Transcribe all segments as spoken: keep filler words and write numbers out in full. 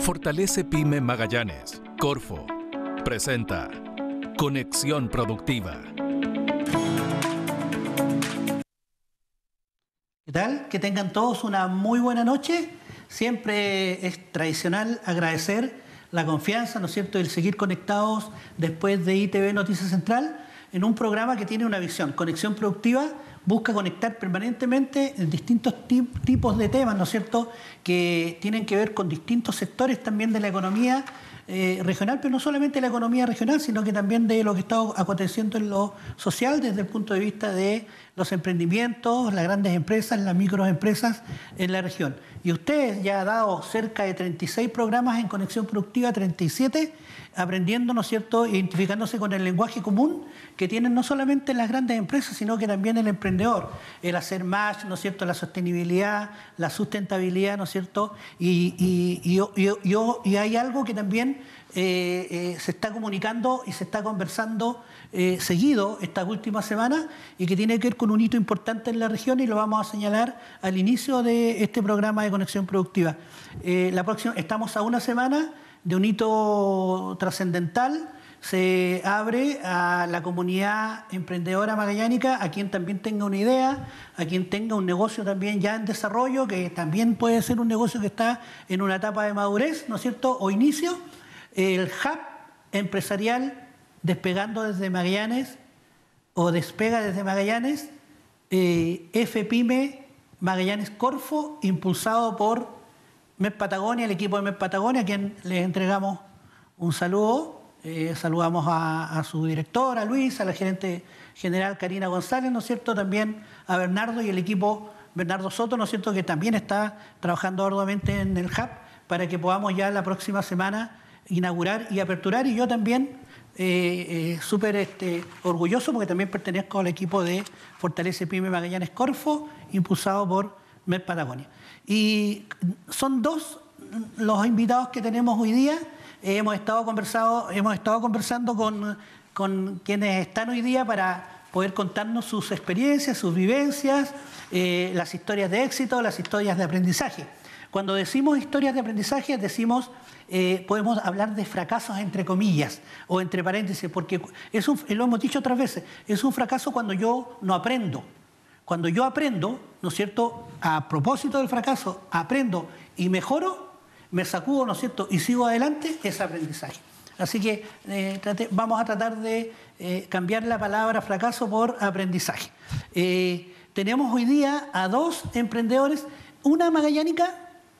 Fortalece Pyme Magallanes, Corfo, presenta Conexión Productiva. ¿Qué tal? Que tengan todos una muy buena noche. Siempre es tradicional agradecer la confianza, ¿no es cierto?, el seguir conectados después de I T V Noticias Central en un programa que tiene una visión. Conexión Productiva busca conectar permanentemente en distintos tip tipos de temas, ¿no es cierto?, que tienen que ver con distintos sectores también de la economía eh, regional, pero no solamente la economía regional, sino que también de lo que está aconteciendo en lo social desde el punto de vista de los emprendimientos, las grandes empresas, las microempresas en la región. Y usted ya ha dado cerca de treinta y seis programas en Conexión Productiva, treinta y siete, aprendiendo, ¿no es cierto?, identificándose con el lenguaje común que tienen no solamente las grandes empresas, sino que también el emprendedor, el hacer más, ¿no es cierto?, la sostenibilidad, la sustentabilidad, ¿no es cierto?, y, y, y, y, y, y hay algo que también eh, eh, se está comunicando y se está conversando eh, seguido estas últimas semanas y que tiene que ver con un hito importante en la región y lo vamos a señalar al inicio de este programa de Conexión Productiva. Eh, la próxima, estamos a una semana de un hito trascendental. Se abre a la comunidad emprendedora magallánica, a quien también tenga una idea, a quien tenga un negocio también ya en desarrollo, que también puede ser un negocio que está en una etapa de madurez, ¿no es cierto?, o inicio. El hub empresarial Despegando desde Magallanes o Despega desde Magallanes, eh, F Pyme Magallanes Corfo, impulsado por MEP Patagonia, el equipo de MEP Patagonia, a quien les entregamos un saludo. Eh, saludamos a, a su directora, Luis, a la gerente general Karina González, ¿no es cierto?, también a Bernardo y el equipo Bernardo Soto, ¿no es cierto?, que también está trabajando arduamente en el hub para que podamos ya la próxima semana inaugurar y aperturar. Y yo también eh, eh, súper este, orgulloso porque también pertenezco al equipo de Fortalece Pyme Magallanes Corfo, impulsado por MEP Patagonia. Y son dos los invitados que tenemos hoy día. Eh, hemos, estado conversado, hemos estado conversando con, con quienes están hoy día para poder contarnos sus experiencias, sus vivencias, eh, las historias de éxito, las historias de aprendizaje. Cuando decimos historias de aprendizaje, decimos, eh, podemos hablar de fracasos entre comillas o entre paréntesis, porque es un, lo hemos dicho otras veces, es un fracaso cuando yo no aprendo. Cuando yo aprendo, ¿no es cierto?, a propósito del fracaso, aprendo y mejoro, me sacudo, ¿no es cierto?, y sigo adelante, es aprendizaje. Así que eh, trate, vamos a tratar de eh, cambiar la palabra fracaso por aprendizaje. Eh, tenemos hoy día a dos emprendedores, una magallánica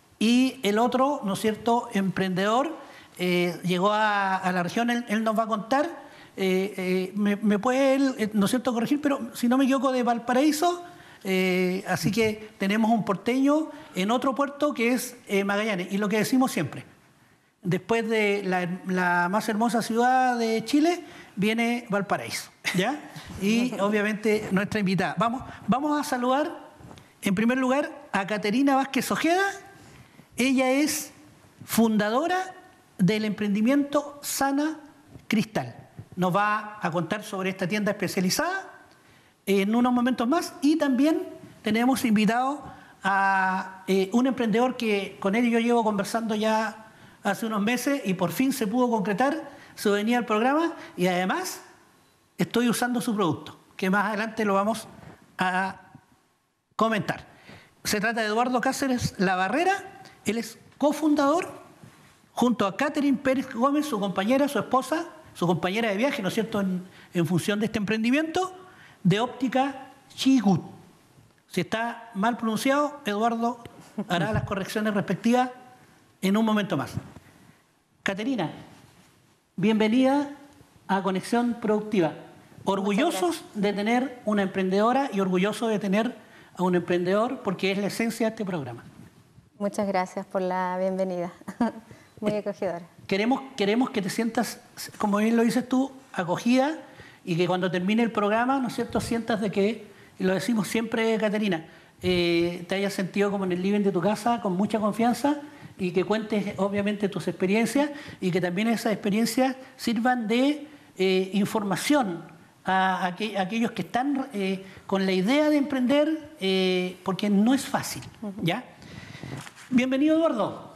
y el otro, ¿no es cierto?, emprendedor. Eh, llegó a, a la región, él, él nos va a contar, eh, eh, me, me puede él, ¿no es cierto?, corregir, pero si no me equivoco, de Valparaíso. Eh, así que tenemos un porteño en otro puerto que es eh, Magallanes. Y lo que decimos siempre, después de la, la más hermosa ciudad de Chile, viene Valparaíso, ¿ya? Y obviamente nuestra invitada. Vamos, vamos a saludar en primer lugar a Caterina Vázquez Ojeda. Ella es fundadora del emprendimiento Sana Cristal. Nos va a contar sobre esta tienda especializada en unos momentos más, y también tenemos invitado a eh, un emprendedor que con él yo llevo conversando ya hace unos meses y por fin se pudo concretar su venida al programa, y además estoy usando su producto, que más adelante lo vamos a comentar. Se trata de Eduardo Cáceres La Barrera. Él es cofundador junto a Catherine Pérez Gómez, su compañera, su esposa, su compañera de viaje, ¿no es cierto?, en, en función de este emprendimiento, de óptica Chigut. Si está mal pronunciado, Eduardo hará las correcciones respectivas en un momento más. Caterina, bienvenida a Conexión Productiva. Orgullosos de tener una emprendedora y orgullosos de tener a un emprendedor, porque es la esencia de este programa. Muchas gracias por la bienvenida. Muy acogedora. Queremos, queremos que te sientas, como bien lo dices tú, acogida, y que cuando termine el programa, ¿no es cierto?, sientas de que, y lo decimos siempre, Caterina, eh, te hayas sentido como en el living de tu casa, con mucha confianza, y que cuentes obviamente tus experiencias, y que también esas experiencias sirvan de eh, información a, a, aqu a aquellos que están eh, con la idea de emprender, eh, porque no es fácil, ¿ya? Bienvenido, Eduardo.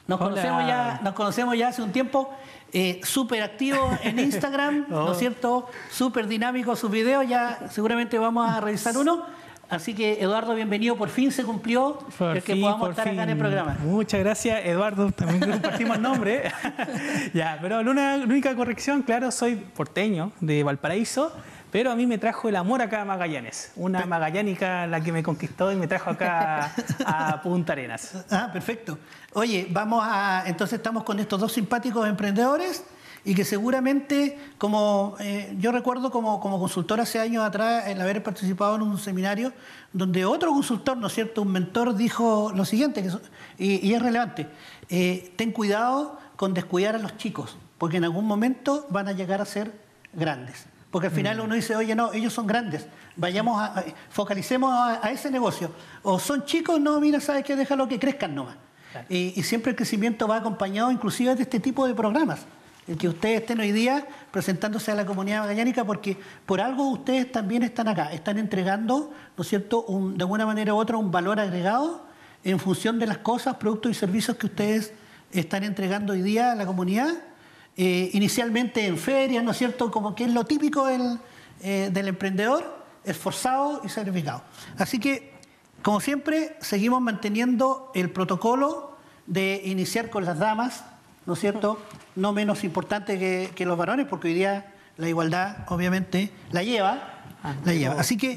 Nos conocemos, ya, nos conocemos ya hace un tiempo, eh, súper activo en Instagram, oh. ¿no es cierto? Súper dinámico sus videos, ya seguramente vamos a revisar uno. Así que, Eduardo, bienvenido, por fin se cumplió por el que fin, podamos estar fin. acá en el programa. Muchas gracias, Eduardo, también compartimos nombre. Ya, pero una, la única corrección, claro, soy porteño de Valparaíso, pero a mí me trajo el amor acá a Magallanes. Una magallánica la que me conquistó y me trajo acá a Punta Arenas. Ah, perfecto. Oye, vamos a... Entonces estamos con estos dos simpáticos emprendedores y que seguramente, como eh, yo recuerdo como, como consultor hace años atrás, el haber participado en un seminario donde otro consultor, ¿no es cierto?, un mentor dijo lo siguiente, que, y, y es relevante, eh, ten cuidado con descuidar a los chicos, porque en algún momento van a llegar a ser grandes. Porque al final uno dice, oye, no, ellos son grandes, vayamos a, a focalicemos a, a ese negocio. O son chicos, no, mira, ¿sabes qué? Déjalo que crezcan nomás. Claro. Y, y siempre el crecimiento va acompañado inclusive de este tipo de programas. El que ustedes estén hoy día presentándose a la comunidad magallánica, porque por algo ustedes también están acá, están entregando, ¿no es cierto?, un, de alguna manera u otra, un valor agregado en función de las cosas, productos y servicios que ustedes están entregando hoy día a la comunidad. Eh, inicialmente en ferias, ¿no es cierto?, como que es lo típico del, eh, del emprendedor, esforzado y sacrificado. Así que, como siempre, seguimos manteniendo el protocolo de iniciar con las damas, ¿no es cierto?, no menos importante que, que los varones, porque hoy día la igualdad, obviamente, la lleva. Ah, la lleva. Así que,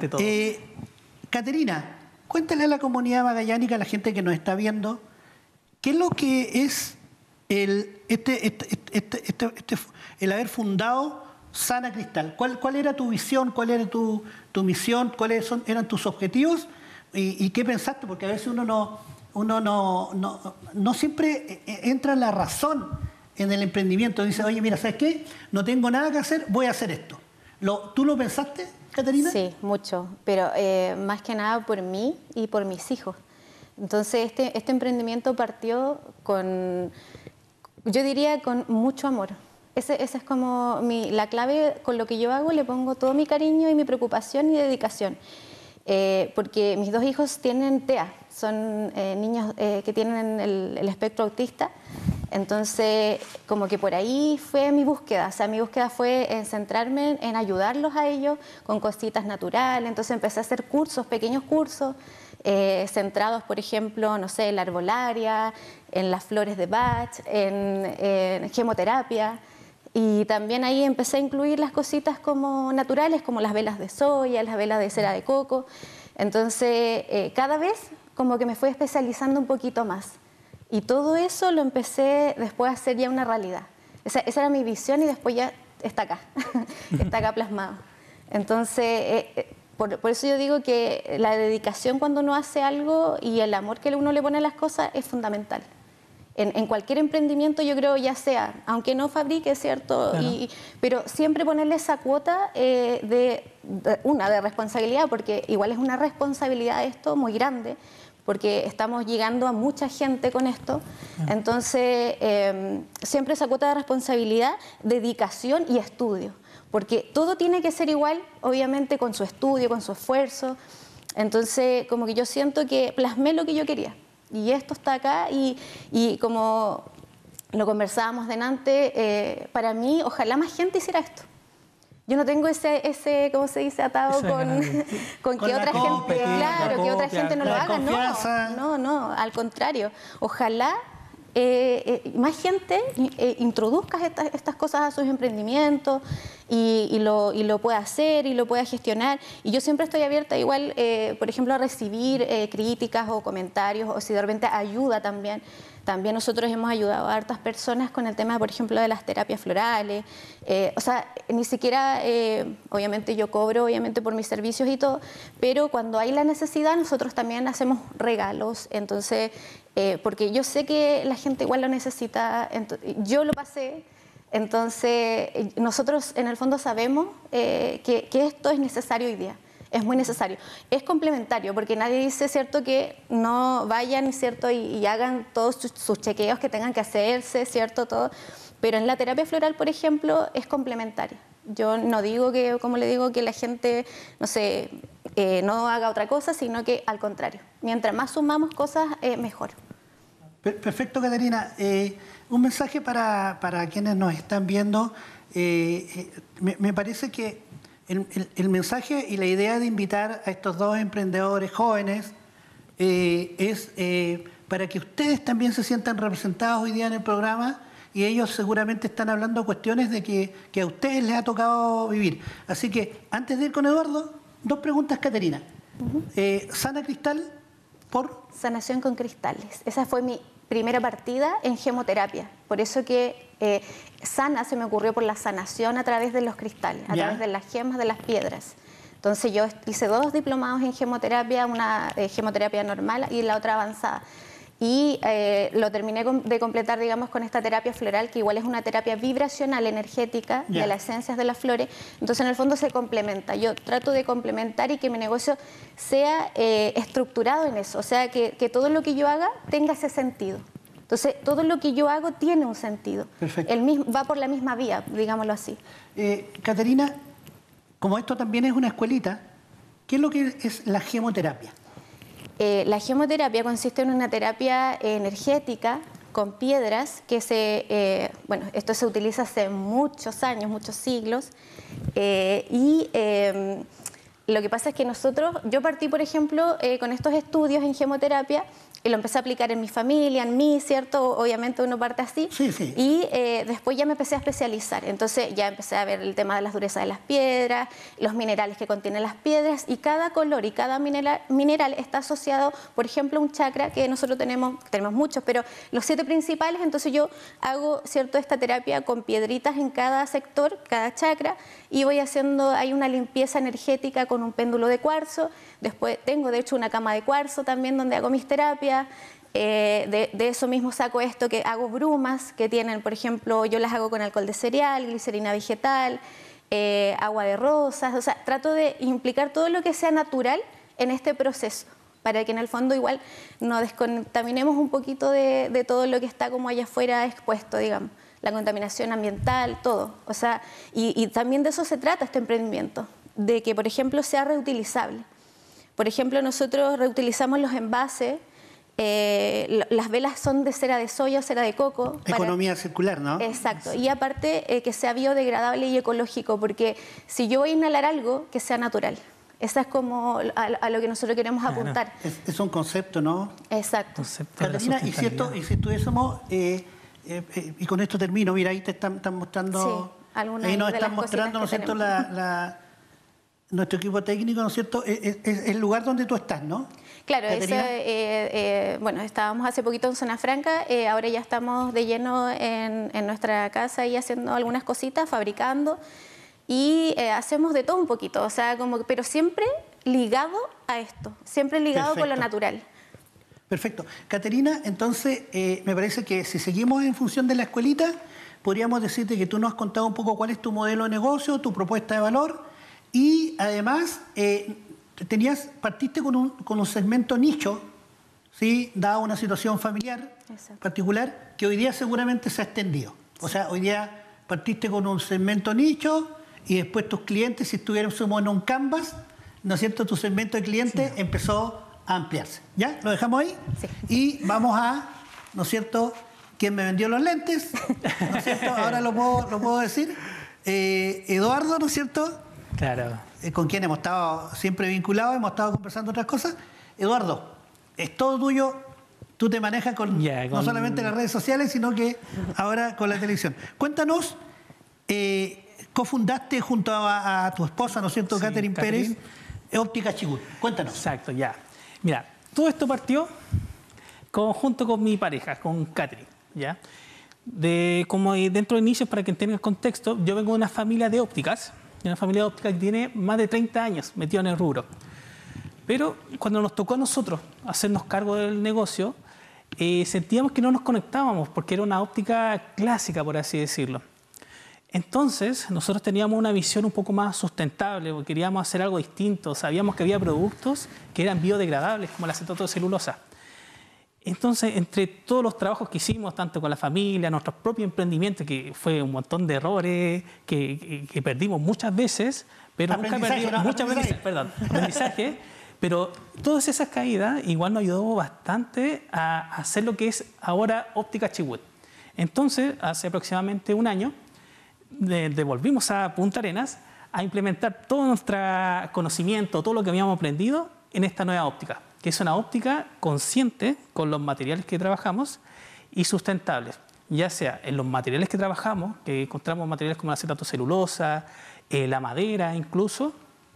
eh, Caterina, cuéntale a la comunidad magallánica, a la gente que nos está viendo, qué es lo que es el, este, este, este, este, este, el haber fundado Sana Cristal. ¿Cuál, cuál era tu visión? ¿Cuál era tu, tu misión? ¿Cuáles son, eran tus objetivos? ¿Y, y qué pensaste? Porque a veces uno no, uno no, no, no siempre entra en la razón en el emprendimiento. Dice, oye, mira, ¿sabes qué? No tengo nada que hacer, voy a hacer esto. ¿Lo, ¿Tú lo pensaste, Caterina? Sí, mucho. Pero eh, más que nada por mí y por mis hijos. Entonces, este, este emprendimiento partió con, yo diría, con mucho amor. Ese, ese es como mi, la clave. Con lo que yo hago le pongo todo mi cariño y mi preocupación y dedicación. Eh, porque mis dos hijos tienen T E A, son eh, niños eh, que tienen el, el espectro autista. Entonces, como que por ahí fue mi búsqueda. O sea, mi búsqueda fue en centrarme en ayudarlos a ellos con cositas naturales. Entonces empecé a hacer cursos, pequeños cursos, Eh, centrados, por ejemplo, no sé, en la herbolaria, en las flores de Bach, en, en gemoterapia. Y también ahí empecé a incluir las cositas como naturales, como las velas de soya, las velas de cera de coco. Entonces, eh, cada vez como que me fui especializando un poquito más. Y todo eso lo empecé después a hacer ya una realidad. Esa, esa era mi visión y después ya está acá, está acá plasmado. Entonces, eh, Por, por eso yo digo que la dedicación cuando uno hace algo y el amor que uno le pone a las cosas es fundamental. En, en cualquier emprendimiento, yo creo, ya sea, aunque no fabrique, ¿cierto? Claro. Y, pero siempre ponerle esa cuota eh, de, de, una, de responsabilidad, porque igual es una responsabilidad esto muy grande, porque estamos llegando a mucha gente con esto. Claro. Entonces, eh, siempre esa cuota de responsabilidad, dedicación y estudio. Porque todo tiene que ser igual, obviamente, con su estudio, con su esfuerzo. Entonces, como que yo siento que plasmé lo que yo quería. Y esto está acá y, y como lo conversábamos delante, eh, para mí, ojalá más gente hiciera esto. Yo no tengo ese, ese ¿cómo se dice?, atado con, con, con que otra gente, claro, que otra gente no lo haga. No, no, no, al contrario. Ojalá Eh, eh, más gente eh, introduzca estas, estas cosas a sus emprendimientos y, y, lo, y lo pueda hacer y lo pueda gestionar. Y yo siempre estoy abierta igual, eh, por ejemplo, a recibir eh, críticas o comentarios, o si de repente ayuda también. También nosotros hemos ayudado a hartas personas con el tema, por ejemplo, de las terapias florales. Eh, o sea, ni siquiera, eh, obviamente yo cobro obviamente por mis servicios y todo, pero cuando hay la necesidad nosotros también hacemos regalos. Entonces, eh, porque yo sé que la gente igual lo necesita, yo lo pasé. Entonces, nosotros en el fondo sabemos eh, que, que esto es necesario hoy día. Es muy necesario. Es complementario, porque nadie dice, ¿cierto?, que no vayan, ¿cierto?, y, y hagan todos sus, sus chequeos que tengan que hacerse, ¿cierto?, todo. Pero en la terapia floral, por ejemplo, es complementaria. Yo no digo que, como le digo, que la gente, no sé, eh, no haga otra cosa, sino que al contrario. Mientras más sumamos cosas, eh, mejor. Perfecto, Caterina. Eh, un mensaje para, para quienes nos están viendo. Eh, eh, me, me parece que el, el, el mensaje y la idea de invitar a estos dos emprendedores jóvenes eh, es eh, para que ustedes también se sientan representados hoy día en el programa, y ellos seguramente están hablando cuestiones de que, que a ustedes les ha tocado vivir. Así que, antes de ir con Eduardo, dos preguntas, Caterina. Uh-huh. eh, Sana Cristal, por... Sanación con cristales. Esa fue mi primera partida en gemoterapia. Por eso que eh, Sana se me ocurrió por la sanación a través de los cristales, a ¿Ya? través de las gemas, de las piedras. Entonces yo hice dos diplomados en gemoterapia, una eh, gemoterapia normal y la otra avanzada. Y eh, lo terminé de completar, digamos, con esta terapia floral, que igual es una terapia vibracional, energética, yeah. de las esencias de las flores. Entonces, en el fondo, se complementa. Yo trato de complementar y que mi negocio sea eh, estructurado en eso. O sea, que, que todo lo que yo haga tenga ese sentido. Entonces, todo lo que yo hago tiene un sentido. Perfecto. El mismo, va por la misma vía, digámoslo así. Eh, Caterina, como esto también es una escuelita, ¿qué es lo que es la gemoterapia? Eh, la gemoterapia consiste en una terapia energética con piedras que se, eh, bueno, esto se utiliza hace muchos años, muchos siglos, eh, y eh, lo que pasa es que nosotros, yo partí, por ejemplo, eh, con estos estudios en gemoterapia y lo empecé a aplicar en mi familia, en mí, ¿cierto? Obviamente uno parte así. Sí, sí. Y eh, después ya me empecé a especializar. Entonces ya empecé a ver el tema de las durezas de las piedras, los minerales que contienen las piedras, y cada color y cada mineral, mineral está asociado, por ejemplo, a un chakra que nosotros tenemos, tenemos muchos, pero los siete principales. Entonces yo hago, ¿cierto?, esta terapia con piedritas en cada sector, cada chakra, y voy haciendo, hay una limpieza energética con un péndulo de cuarzo. Después tengo, de hecho, una cama de cuarzo también donde hago mis terapias. Eh, de, de eso mismo saco esto, que hago brumas que tienen, por ejemplo, yo las hago con alcohol de cereal, glicerina vegetal, eh, agua de rosas. O sea, trato de implicar todo lo que sea natural en este proceso, para que en el fondo igual nos descontaminemos un poquito de, de todo lo que está como allá afuera expuesto, digamos, la contaminación ambiental, todo. O sea, y, y también de eso se trata este emprendimiento, de que, por ejemplo, sea reutilizable. Por ejemplo, nosotros reutilizamos los envases, eh, las velas son de cera de soya o cera de coco. Economía para... circular, ¿no? Exacto. Y aparte, eh, que sea biodegradable y ecológico, porque si yo voy a inhalar algo, que sea natural. Esa es como a, a lo que nosotros queremos apuntar. Es, es un concepto, ¿no? Exacto. Concepto Caterina, y si, esto, y si estuviésemos, eh, eh, eh, y con esto termino, mira, ahí te están, están mostrando, sí, ahí nos están mostrando, ¿no es cierto?, la, la, nuestro equipo técnico, ¿no es cierto?, es, es, es el lugar donde tú estás, ¿no? Claro, eso, eh, eh, bueno, estábamos hace poquito en Zona Franca, eh, ahora ya estamos de lleno en, en nuestra casa y haciendo algunas cositas, fabricando, y eh, hacemos de todo un poquito, o sea, como, pero siempre ligado a esto, siempre ligado Perfecto. con lo natural. Perfecto. Caterina, entonces, eh, me parece que si seguimos en función de la escuelita, podríamos decirte que tú nos has contado un poco cuál es tu modelo de negocio, tu propuesta de valor, y además eh, tenías, partiste con un, con un segmento nicho, ¿sí?, dada una situación familiar Exacto. particular, que hoy día seguramente se ha extendido. O sea, hoy día partiste con un segmento nicho y después tus clientes, si estuviéramos en un canvas, ¿no es cierto?, tu segmento de clientes sí. empezó a ampliarse. ¿Ya? ¿Lo dejamos ahí? Sí. Y vamos a, ¿no es cierto?, quien me vendió los lentes, ¿no es cierto?, ahora lo puedo, lo puedo decir, eh, Eduardo, ¿no es cierto?, Claro. Eh, con quien hemos estado siempre vinculados, hemos estado conversando otras cosas. Eduardo, es todo tuyo, tú te manejas con, yeah, con... no solamente las redes sociales, sino que ahora con la televisión. Cuéntanos, eh, cofundaste junto a, a tu esposa, ¿no es cierto?, sí, Catherine Pérez, Óptica Chibut. Cuéntanos. Exacto, ya. Mira, todo esto partió con, junto con mi pareja, con Catherine, ¿ya? De, como dentro de inicios, para que entiendan el contexto, yo vengo de una familia de ópticas, una familia de óptica que tiene más de treinta años metido en el rubro. Pero cuando nos tocó a nosotros hacernos cargo del negocio, eh, sentíamos que no nos conectábamos porque era una óptica clásica, por así decirlo. Entonces, nosotros teníamos una visión un poco más sustentable, porque queríamos hacer algo distinto. Sabíamos que había productos que eran biodegradables, como la acetato de celulosa. Entonces, entre todos los trabajos que hicimos, tanto con la familia, nuestros propios emprendimientos, que fue un montón de errores, que, que, que perdimos muchas veces, pero nunca perdimos, no, muchas veces, perdón, aprendizaje, Pero todas esas caídas igual nos ayudó bastante a hacer lo que es ahora Óptica Chibut. Entonces, hace aproximadamente un año, de, devolvimos a Punta Arenas a implementar todo nuestro conocimiento, todo lo que habíamos aprendido en esta nueva óptica, que es una óptica consciente con los materiales que trabajamos y sustentables, ya sea en los materiales que trabajamos, que encontramos materiales como la acetato-celulosa, eh, la madera incluso,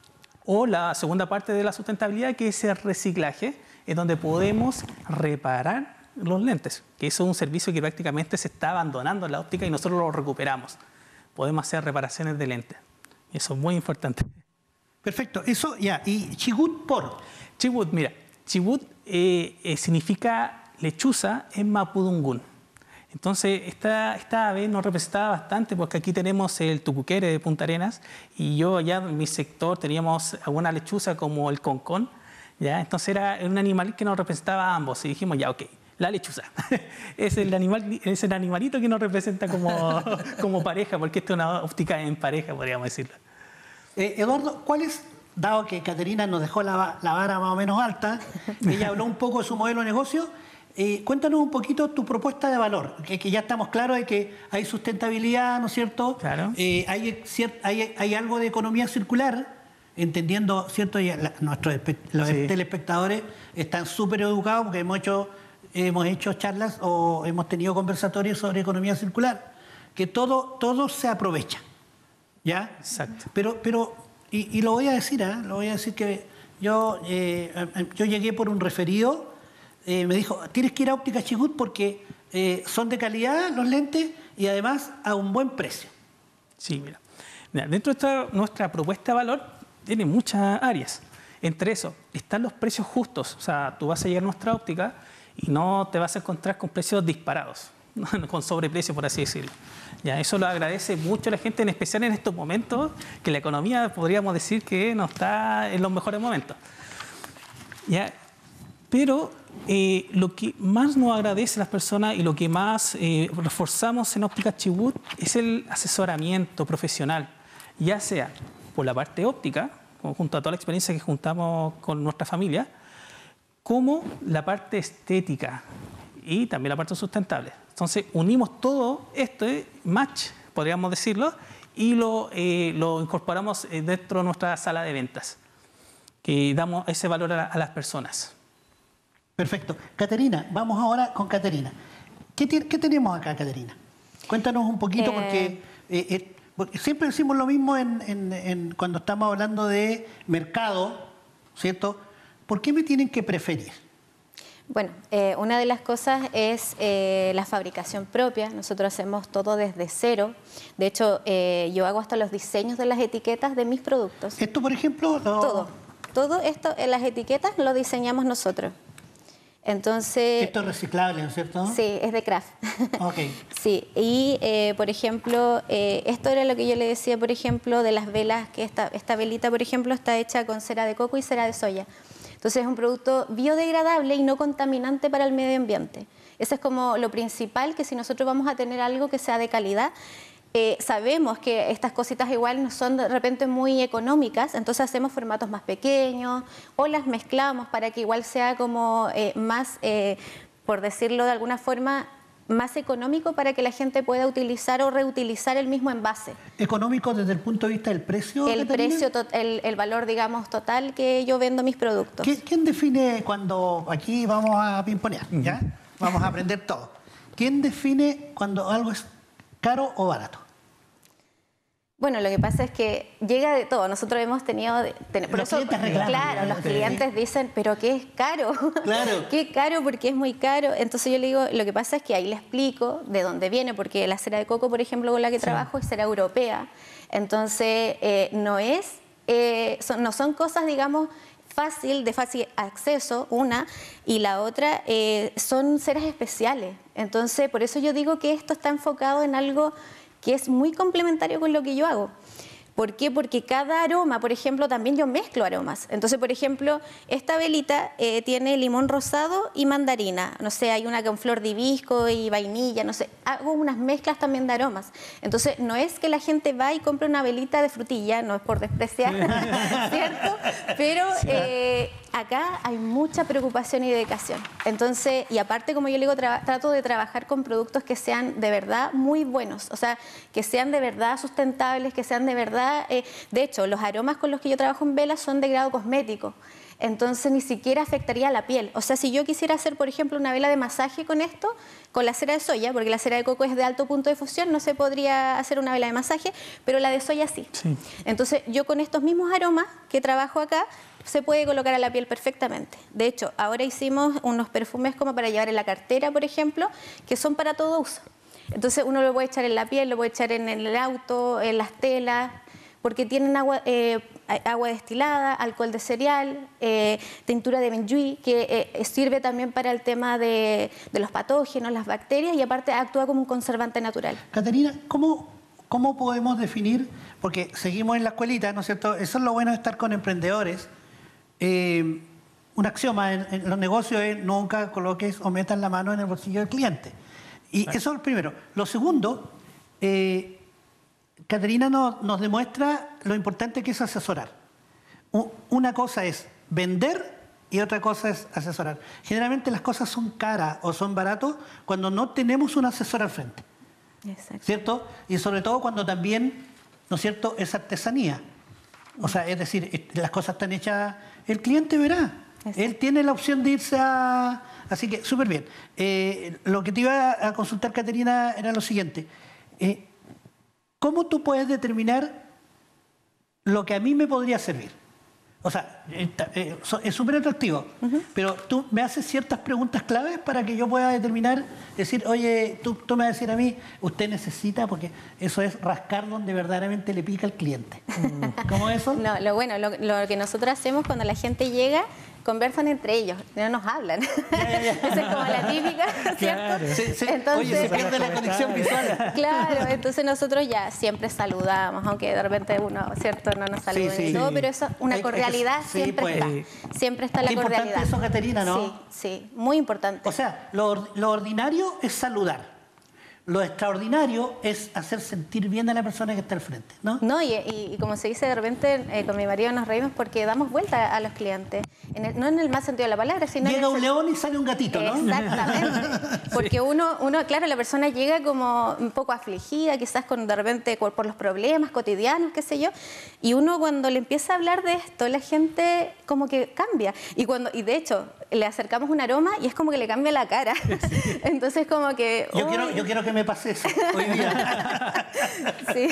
o la segunda parte de la sustentabilidad, que es el reciclaje, es donde podemos reparar los lentes, que eso es un servicio que prácticamente se está abandonando en la óptica y nosotros lo recuperamos. Podemos hacer reparaciones de lentes. Eso es muy importante. Perfecto, eso ya. ¿Y Chibut por? Chibut, mira, Chibut eh, eh, significa lechuza en mapudungún. Entonces, esta, esta ave nos representaba bastante porque aquí tenemos el tucuquere de Punta Arenas y yo allá en mi sector teníamos alguna lechuza como el concón, ¿ya? Entonces era un animal que nos representaba a ambos y dijimos, ya, ok, la lechuza. es, el animal, es el animalito que nos representa como, como pareja, porque esta es una óptica en pareja, podríamos decirlo. Eh, Eduardo, ¿cuál es, dado que Caterina nos dejó la, la vara más o menos alta, ella habló un poco de su modelo de negocio, eh, cuéntanos un poquito tu propuesta de valor, que, que ya estamos claros de que hay sustentabilidad, ¿no es cierto? Claro. Eh, hay, hay, hay algo de economía circular, entendiendo, ¿cierto? Y la, nuestros los sí. telespectadores están súper educados porque hemos hecho, hemos hecho charlas o hemos tenido conversatorios sobre economía circular, que todo, todo se aprovecha. ¿Ya? Exacto. Pero, pero y, y lo voy a decir, ¿eh? lo voy a decir que yo, eh, yo llegué por un referido, eh, me dijo, tienes que ir a Óptica Chibut porque eh, son de calidad los lentes y además a un buen precio. Sí, mira. mira dentro de esta, nuestra propuesta de valor tiene muchas áreas. Entre eso, están los precios justos. O sea, tú vas a llegar a nuestra óptica y no te vas a encontrar con precios disparados, con sobreprecio, por así decirlo. Ya, eso lo agradece mucho la gente, en especial en estos momentos, que la economía podríamos decir que no está en los mejores momentos. Ya, pero eh, lo que más nos agradece a las personas y lo que más eh, reforzamos en Óptica Chibut es el asesoramiento profesional, ya sea por la parte óptica, junto a toda la experiencia que juntamos con nuestra familia, como la parte estética y también la parte sustentable. Entonces, unimos todo esto, eh, match, podríamos decirlo, y lo, eh, lo incorporamos dentro de nuestra sala de ventas, que damos ese valor a, a las personas. Perfecto. Caterina, vamos ahora con Caterina. ¿Qué, ¿Qué tenemos acá, Caterina? Cuéntanos un poquito, eh... porque, eh, eh, porque siempre decimos lo mismo en, en, en, cuando estamos hablando de mercado, ¿cierto? ¿Por qué me tienen que preferir? Bueno, eh, una de las cosas es eh, la fabricación propia. Nosotros hacemos todo desde cero. De hecho, eh, yo hago hasta los diseños de las etiquetas de mis productos. ¿Esto, por ejemplo? Lo... Todo. Todo esto, en las etiquetas, lo diseñamos nosotros. Entonces... Esto es reciclable, ¿no es cierto? Sí, es de craft. Ok. Sí, y eh, por ejemplo, eh, esto era lo que yo le decía, por ejemplo, de las velas, que esta, esta velita, por ejemplo, está hecha con cera de coco y cera de soya. Entonces es un producto biodegradable y no contaminante para el medio ambiente. Eso es como lo principal, que si nosotros vamos a tener algo que sea de calidad, eh, sabemos que estas cositas igual no son de repente muy económicas, entonces hacemos formatos más pequeños o las mezclamos para que igual sea como eh, más, eh, por decirlo de alguna forma, más económico para que la gente pueda utilizar o reutilizar el mismo envase. ¿Económico desde el punto de vista del precio? El precio, el, el valor, digamos, total que yo vendo mis productos. ¿Quién define cuando, aquí vamos a pimponear, ¿ya? Vamos a aprender todo. ¿Quién define cuando algo es caro o barato? Bueno, lo que pasa es que llega de todo. Nosotros hemos tenido... Ten, por los eso, clientes reclaman. Claro, los clientes dicen, pero ¿qué es caro? Claro. ¿Qué caro? Porque es muy caro. Entonces yo le digo, lo que pasa es que ahí le explico de dónde viene, porque la cera de coco, por ejemplo, con la que sí. trabajo, es cera europea. Entonces, eh, no es... Eh, son, no son cosas, digamos, fácil, de fácil acceso, una, y la otra eh, son ceras especiales. Entonces, por eso yo digo que esto está enfocado en algo que es muy complementario con lo que yo hago. ¿Por qué? Porque cada aroma, por ejemplo, también yo mezclo aromas. Entonces, por ejemplo, esta velita eh, tiene limón rosado y mandarina. No sé, hay una con flor de hibisco y vainilla, no sé. Hago unas mezclas también de aromas. Entonces, no es que la gente va y compre una velita de frutilla, no es por despreciar, ¿cierto? Pero eh, acá hay mucha preocupación y dedicación. Entonces, y aparte, como yo le digo, trato de trabajar con productos que sean de verdad muy buenos, o sea, que sean de verdad sustentables, que sean de verdad... Eh, de hecho, los aromas con los que yo trabajo en velas son de grado cosmético. Entonces ni siquiera afectaría a la piel. O sea, si yo quisiera hacer, por ejemplo, una vela de masaje con esto, con la cera de soya, porque la cera de coco es de alto punto de fusión, no se podría hacer una vela de masaje, pero la de soya sí. sí. Entonces yo con estos mismos aromas que trabajo acá, se puede colocar a la piel perfectamente. De hecho, ahora hicimos unos perfumes como para llevar en la cartera, por ejemplo, que son para todo uso. Entonces uno lo puede echar en la piel, lo puede echar en el auto, en las telas, porque tienen agua, eh, agua destilada, alcohol de cereal, eh, tintura de benjuí, que eh, sirve también para el tema de, de los patógenos, las bacterias, y aparte actúa como un conservante natural. Caterina, ¿cómo, cómo podemos definir, porque seguimos en la escuelita, ¿no es cierto? Eso es lo bueno de estar con emprendedores. Eh, un axioma en, en los negocios es nunca coloques o metas la mano en el bolsillo del cliente. Y eso es lo primero. Lo segundo... Eh, Caterina nos, nos demuestra lo importante que es asesorar. Una cosa es vender y otra cosa es asesorar. Generalmente las cosas son caras o son baratos cuando no tenemos un asesor al frente. Exacto. ¿Cierto? Y sobre todo cuando también, ¿no es cierto?, es artesanía. O sea, es decir, las cosas están hechas, el cliente verá. Exacto. Él tiene la opción de irse a... Así que, súper bien. Eh, lo que te iba a consultar, Caterina, era lo siguiente. Eh, ¿Cómo tú puedes determinar lo que a mí me podría servir? O sea, es súper atractivo, uh-huh. pero tú me haces ciertas preguntas claves para que yo pueda determinar, decir, oye, tú, tú me vas a decir a mí, usted necesita, porque eso es rascar donde verdaderamente le pica al cliente. ¿Cómo es eso? No, lo bueno, lo, lo que nosotros hacemos cuando la gente llega, conversan entre ellos, no nos hablan. Ya, ya, ya. Esa es como la típica, ¿cierto? Claro. Sí, sí. Entonces, oye, se pierde la conexión visual. Claro, entonces nosotros ya siempre saludamos, aunque de repente uno, ¿cierto?, no nos saluden sí, sí, y todo, sí. pero eso, una Hay, cordialidad sí, siempre pues, está. Siempre está la Qué cordialidad. Importante eso, Caterina, ¿no? Sí, sí, muy importante. O sea, lo, lo ordinario es saludar. Lo extraordinario es hacer sentir bien a la persona que está al frente, ¿no? No, y, y, y como se dice de repente, eh, con mi marido nos reímos porque damos vuelta a los clientes. En el, no en el más sentido de la palabra, sino... Llega en el un león y sale un gatito, ¿no? Exactamente. Porque sí. uno, uno, claro, la persona llega como un poco afligida, quizás con de repente por, por los problemas cotidianos, qué sé yo, y uno cuando le empieza a hablar de esto, la gente como que cambia. Y, cuando, y de hecho, le acercamos un aroma y es como que le cambia la cara. Sí. Entonces como que... Yo, quiero, yo quiero que me pase eso hoy día. Sí,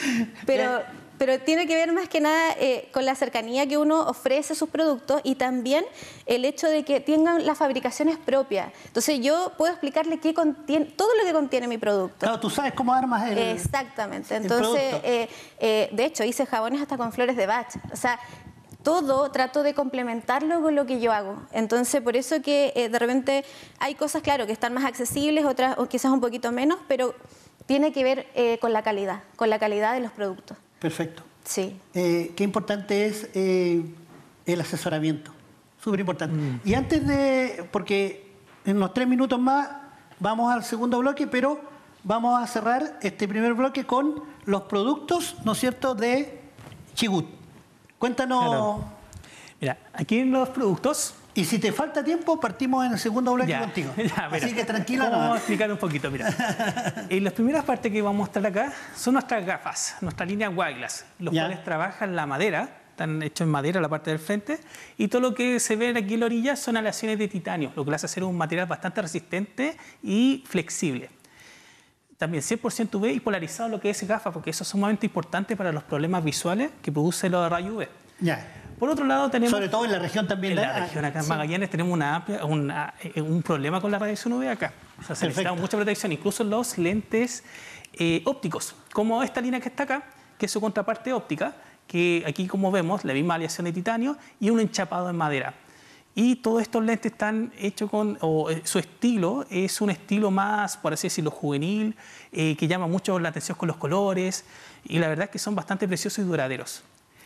pero, pero tiene que ver más que nada eh, con la cercanía que uno ofrece a sus productos y también el hecho de que tengan las fabricaciones propias. Entonces yo puedo explicarle qué contiene, todo lo que contiene mi producto. Claro, tú sabes cómo armas el Exactamente. Entonces, el eh, eh, de hecho, hice jabones hasta con flores de Bach. O sea, todo trato de complementarlo con lo que yo hago. Entonces, por eso que eh, de repente hay cosas, claro, que están más accesibles, otras o quizás un poquito menos, pero tiene que ver eh, con la calidad, con la calidad de los productos. Perfecto. Sí. Eh, qué importante es eh, el asesoramiento. Súper importante. Mm. Y antes de, porque en unos tres minutos más vamos al segundo bloque, pero vamos a cerrar este primer bloque con los productos, ¿no es cierto?, de Chibut. Cuéntanos. Claro. Mira, aquí en los productos... Y si te falta tiempo, partimos en el segundo bloque ya, contigo. Ya, mira, así que tranquila. Vamos a explicar un poquito, mira. En las primeras partes que vamos a mostrar acá son nuestras gafas, nuestra línea Whiteglass, los ya. cuales trabajan la madera, están hechos en madera la parte del frente, y todo lo que se ve aquí en la orilla son aleaciones de titanio, lo que hace ser un material bastante resistente y flexible. También cien por ciento U V y polarizado lo que es gafa, porque eso es sumamente importante para los problemas visuales que produce los rayos U V. Ya. Por otro lado tenemos... Sobre todo en la región también. En la, la región acá en sí. Magallanes tenemos una amplia, una, un problema con la radiación U V acá. O sea, se necesita mucha protección, incluso los lentes eh, ópticos, como esta línea que está acá, que es su contraparte óptica, que aquí como vemos, la misma aleación de titanio y un enchapado en madera. Y todos estos lentes están hechos con, o eh, su estilo es un estilo más, por así decirlo, juvenil, eh, que llama mucho la atención con los colores, y la verdad es que son bastante preciosos y duraderos.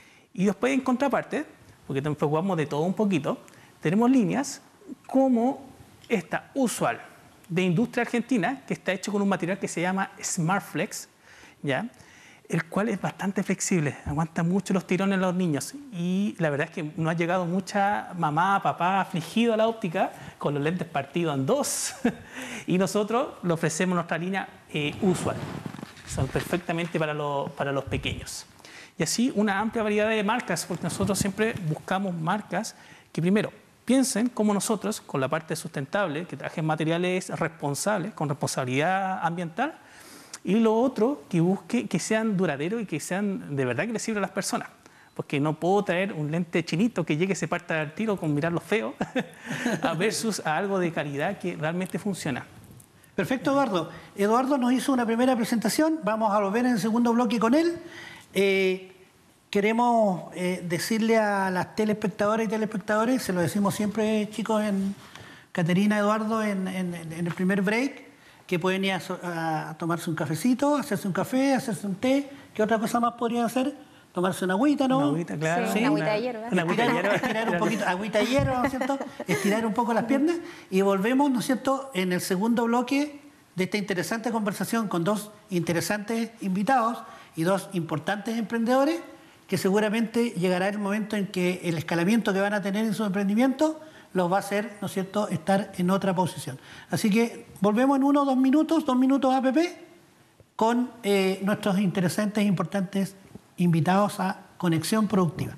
Y después, en contraparte, porque nos preocupamos de todo un poquito, tenemos líneas como esta usual de industria argentina, que está hecho con un material que se llama Smartflex, ¿ya? el cual es bastante flexible, aguanta mucho los tirones en los niños. Y la verdad es que nos ha llegado mucha mamá, papá afligido a la óptica con los lentes partidos en dos. Y nosotros le ofrecemos nuestra línea eh, usual. Son perfectamente para, lo, para los pequeños. Y así una amplia variedad de marcas, porque nosotros siempre buscamos marcas que primero piensen como nosotros, con la parte sustentable, que trabajen materiales responsables, con responsabilidad ambiental, y lo otro, que busque que sean duraderos y que sean de verdad que les sirvan a las personas. Porque no puedo traer un lente chinito que llegue y se parta al tiro con mirarlo feo a versus a algo de calidad que realmente funciona. Perfecto, Eduardo. Eduardo nos hizo una primera presentación, vamos a volver en el segundo bloque con él. Eh, queremos eh, decirle a las telespectadoras y telespectadores, se lo decimos siempre, chicos, en Caterina, Eduardo, en, en, en el primer break, que pueden ir a, a tomarse un cafecito, hacerse un café, hacerse un té. ¿Qué otra cosa más podrían hacer? Tomarse una agüita, ¿no? Una agüita, claro. Sí, ¿Sí? una agüita de hierba. Una agüita de hierba. Estirar un poquito, agüita de hierba, ¿no es cierto? Estirar un poco las piernas y volvemos, ¿no es cierto?, en el segundo bloque de esta interesante conversación con dos interesantes invitados y dos importantes emprendedores, que seguramente llegará el momento en que el escalamiento que van a tener en su emprendimiento los va a hacer, ¿no es cierto?, estar en otra posición. Así que volvemos en uno o dos minutos, dos minutos A P P, con eh, nuestros interesantes e importantes invitados a Conexión Productiva.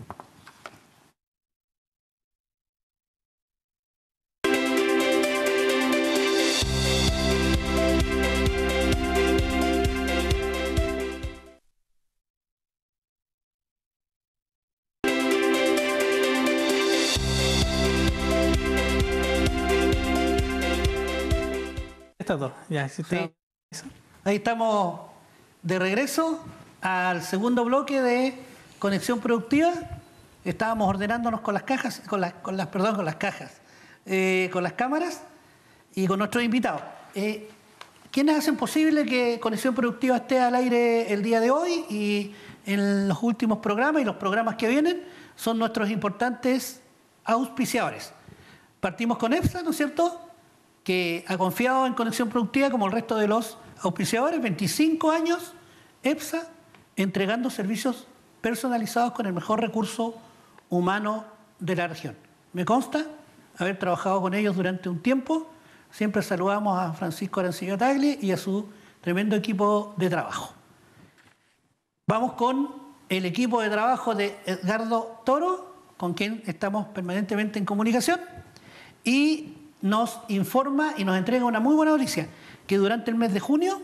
Estas dos, ya. Si Sí. está... Ahí estamos de regreso al segundo bloque de Conexión Productiva. Estábamos ordenándonos con las cajas, con las, con las perdón, con las cajas, eh, con las cámaras y con nuestros invitados. Eh, ¿Quiénes hacen posible que Conexión Productiva esté al aire el día de hoy y en los últimos programas y los programas que vienen? Son nuestros importantes auspiciadores. Partimos con EPSA, ¿no es cierto?, que ha confiado en Conexión Productiva como el resto de los auspiciadores, veinticinco años, EPSA, entregando servicios personalizados con el mejor recurso humano de la región. Me consta haber trabajado con ellos durante un tiempo. Siempre saludamos a Francisco Arancillo Tagli y a su tremendo equipo de trabajo. Vamos con el equipo de trabajo de Edgardo Toro, con quien estamos permanentemente en comunicación, y nos informa y nos entrega una muy buena noticia, que durante el mes de junio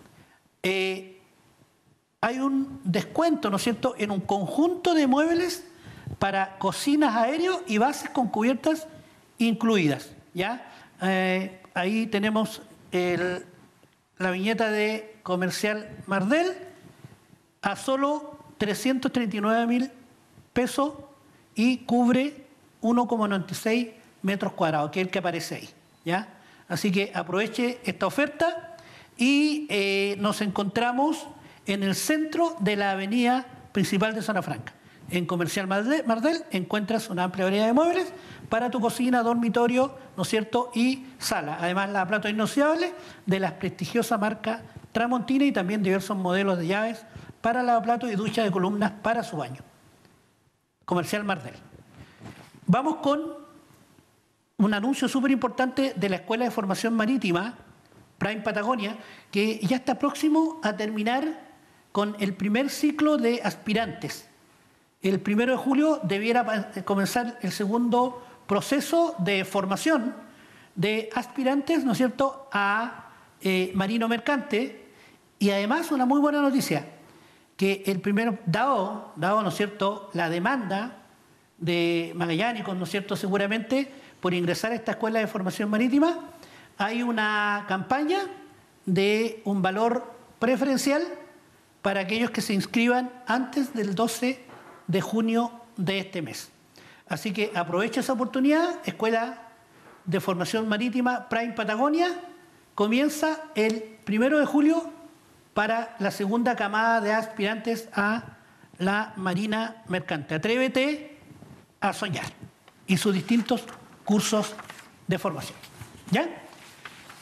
eh, hay un descuento, ¿no es cierto?, en un conjunto de muebles para cocinas aéreos y bases con cubiertas incluidas, ¿ya? Eh, ahí tenemos el, la viñeta de Comercial Mardel a solo trescientos treinta y nueve mil pesos y cubre uno coma noventa y seis metros cuadrados, que es el que aparece ahí, ¿ya? Así que aproveche esta oferta y eh, nos encontramos en el centro de la avenida principal de Zona Franca. En Comercial Mardel, Mardel encuentras una amplia variedad de muebles para tu cocina, dormitorio, ¿no es cierto?, y sala. Además, la plato inoxidable de la prestigiosa marca Tramontina y también diversos modelos de llaves para lavaplatos y ducha de columnas para su baño. Comercial Mardel. Vamos con un anuncio súper importante de la Escuela de Formación Marítima, Prime Patagonia, que ya está próximo a terminar con el primer ciclo de aspirantes. El primero de julio debiera comenzar el segundo proceso de formación de aspirantes, ¿no es cierto?, a eh, marino mercante. Y además una muy buena noticia, que el primero, dado, dado, ¿no es cierto?, la demanda de magallánicos, ¿no es cierto?, seguramente, por ingresar a esta Escuela de Formación Marítima, hay una campaña de un valor preferencial para aquellos que se inscriban antes del doce de junio de este mes. Así que aprovecha esa oportunidad. Escuela de Formación Marítima Prime Patagonia comienza el primero de julio para la segunda camada de aspirantes a la Marina Mercante. Atrévete a soñar y sus distintos cursos de formación. ¿Ya?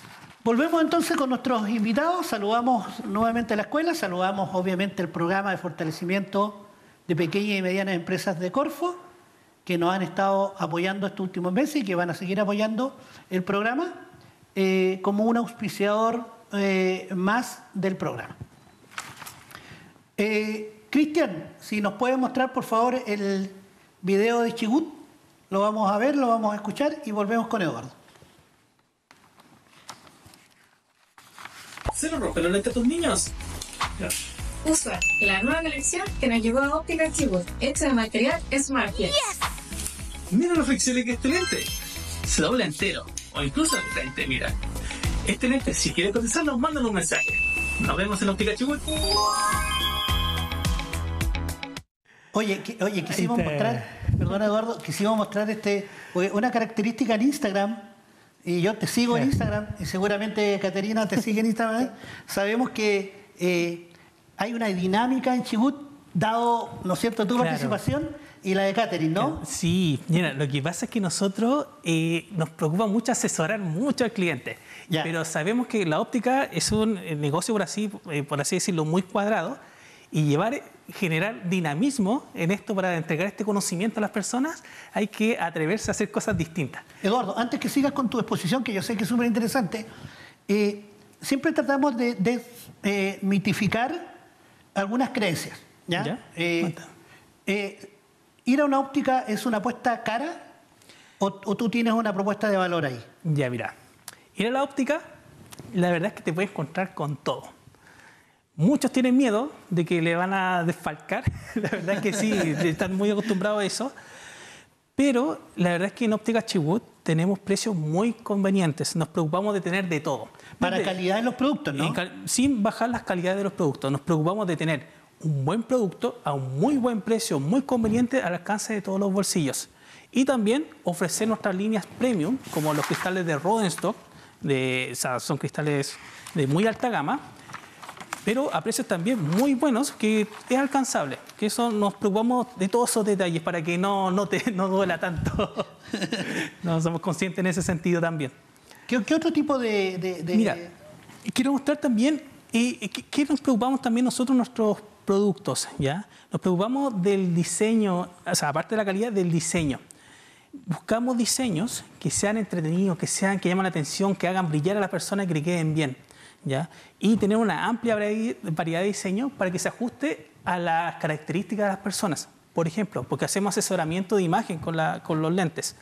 Volvemos entonces con nuestros invitados, saludamos nuevamente a la escuela, saludamos obviamente el programa de fortalecimiento de pequeñas y medianas empresas de Corfo, que nos han estado apoyando estos últimos meses y que van a seguir apoyando el programa eh, como un auspiciador eh, más del programa. Eh, Cristian, si nos puedes mostrar por favor el video de Chibut, lo vamos a ver, lo vamos a escuchar y volvemos con Eduardo. ¿Se lo rompen los lentes a tus niños? Ya. Usa la nueva colección que nos llegó a Óptica Chibut, hecha de material SmartFlex. Yes. Mira lo flexible que es este lente. Se dobla entero, o incluso de frente, mira. Este lente, si quieres cotizarlo, mándanos un mensaje. Nos vemos en Óptica Chibut. Oye, que, oye, quisimos este... mostrar, perdón Eduardo, quisimos mostrar este, una característica en Instagram, y yo te sigo sí. en Instagram, y seguramente Caterina te sigue en Instagram. Sabemos que eh, hay una dinámica en Chibut, dado, ¿no es cierto?, tu claro. participación y la de Catherine, ¿no? Sí, mira, lo que pasa es que nosotros eh, nos preocupa mucho asesorar mucho al cliente, ya. pero sabemos que la óptica es un negocio, por así, eh, por así decirlo, muy cuadrado, y llevar, generar dinamismo en esto para entregar este conocimiento a las personas, hay que atreverse a hacer cosas distintas. Eduardo, antes que sigas con tu exposición, que yo sé que es súper interesante, eh, siempre tratamos de, de eh, mitificar algunas creencias, ¿ya? ¿Ya? Eh, eh, ¿Ir a una óptica es una apuesta cara o, o tú tienes una propuesta de valor ahí? Ya, mira, ir a la óptica, la verdad es que te puedes encontrar con todo. Muchos tienen miedo de que le van a desfalcar, la verdad es que sí, están muy acostumbrados a eso, pero la verdad es que en Óptica Chibut tenemos precios muy convenientes, nos preocupamos de tener de todo. Para Desde, calidad de los productos, ¿no? Sin bajar las calidades de los productos, nos preocupamos de tener un buen producto a un muy buen precio, muy conveniente al alcance de todos los bolsillos. Y también ofrecer nuestras líneas premium, como los cristales de Rodenstock, de, o sea, son cristales de muy alta gama, pero a precios también muy buenos, que es alcanzable. Que eso nos preocupamos de todos esos detalles para que no, no te no duela tanto. No somos conscientes en ese sentido también. ¿Qué, qué otro tipo de, de, de...? Mira, quiero mostrar también eh, que, que nos preocupamos también nosotros nuestros productos, ¿ya? Nos preocupamos del diseño, o sea, aparte de la calidad, del diseño. Buscamos diseños que sean entretenidos, que sean, que llamen la atención, que hagan brillar a las personas y que le queden bien, ¿ya? Y tener una amplia variedad de diseños para que se ajuste a las características de las personas. Por ejemplo, porque hacemos asesoramiento de imagen con, la, con los lentes.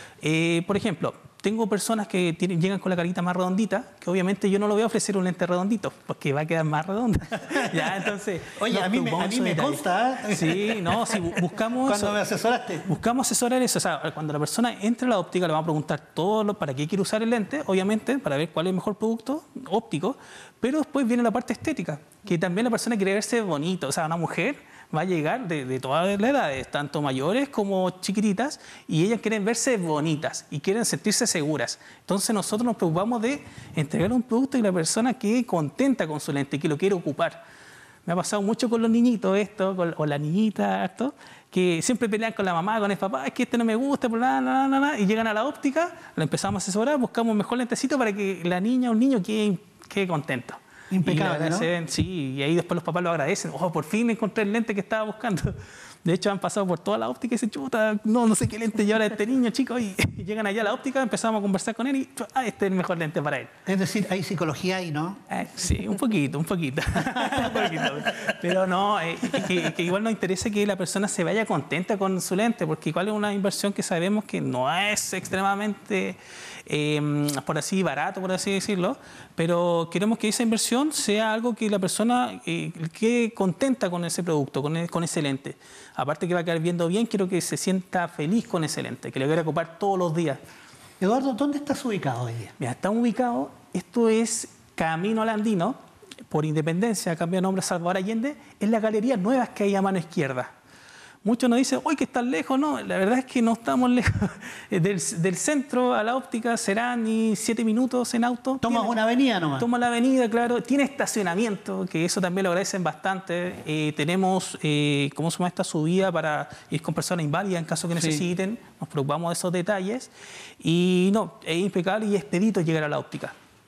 Eh, por ejemplo, tengo personas que tienen, llegan con la carita más redondita, que obviamente yo no lo voy a ofrecer un lente redondito, porque va a quedar más redonda. Ya, entonces, oye, a mí me, a mí me consta. ¿eh? Sí, no, si buscamos... Cuando eso, me asesoraste. Buscamos asesorar eso. O sea, cuando la persona entra a la óptica, le vamos a preguntar todo lo, para qué quiere usar el lente, obviamente, para ver cuál es el mejor producto óptico, pero después viene la parte estética, que también la persona quiere verse bonito. O sea, una mujer va a llegar de, de todas las edades, tanto mayores como chiquititas, y ellas quieren verse bonitas y quieren sentirse seguras. Entonces nosotros nos preocupamos de entregar un producto y la persona quede contenta con su lente, que lo quiere ocupar. Me ha pasado mucho con los niñitos esto, con, o la niñita, esto, que siempre pelean con la mamá, con el papá, es que este no me gusta, bla, bla, bla, bla, y llegan a la óptica, la empezamos a asesorar, buscamos un mejor lentecito para que la niña o el niño quede, quede contento. Impecable, ¿no? Sí, y ahí después los papás lo agradecen. Oh, por fin encontré el lente que estaba buscando. De hecho, han pasado por toda la óptica y dicen, chuta, no, no sé qué lente lleva este niño, chicos. Y, y llegan allá a la óptica, empezamos a conversar con él y, ah, este es el mejor lente para él. Es decir, hay psicología ahí, ¿no? Eh, sí, un poquito, un poquito. un poquito. Pero no, eh, que, que igual nos interesa que la persona se vaya contenta con su lente, porque igual es una inversión que sabemos que no es extremadamente... Eh, por así barato, por así decirlo, pero queremos que esa inversión sea algo que la persona eh, quede contenta con ese producto, con, el, con ese lente. Aparte que va a quedar viendo bien, quiero que se sienta feliz con ese lente, que le quiera ocupar todos los días. Eduardo, ¿dónde estás ubicado hoy día? Mira, estamos ubicados, esto es Camino al Andino, por Independencia, cambio de nombre a Salvador Allende, en las galerías nuevas que hay a mano izquierda. Muchos nos dicen, uy, que están lejos. No, la verdad es que no estamos lejos. Del, del centro a la óptica serán ni siete minutos en auto. Tomas una avenida nomás. Toma la avenida, claro. Tiene estacionamiento, que eso también lo agradecen bastante. Eh, tenemos, eh, ¿cómo se llama esta subida para ir con personas inválidas en caso que necesiten? Sí. Nos preocupamos de esos detalles. Y no, es impecable y expedito llegar a la óptica.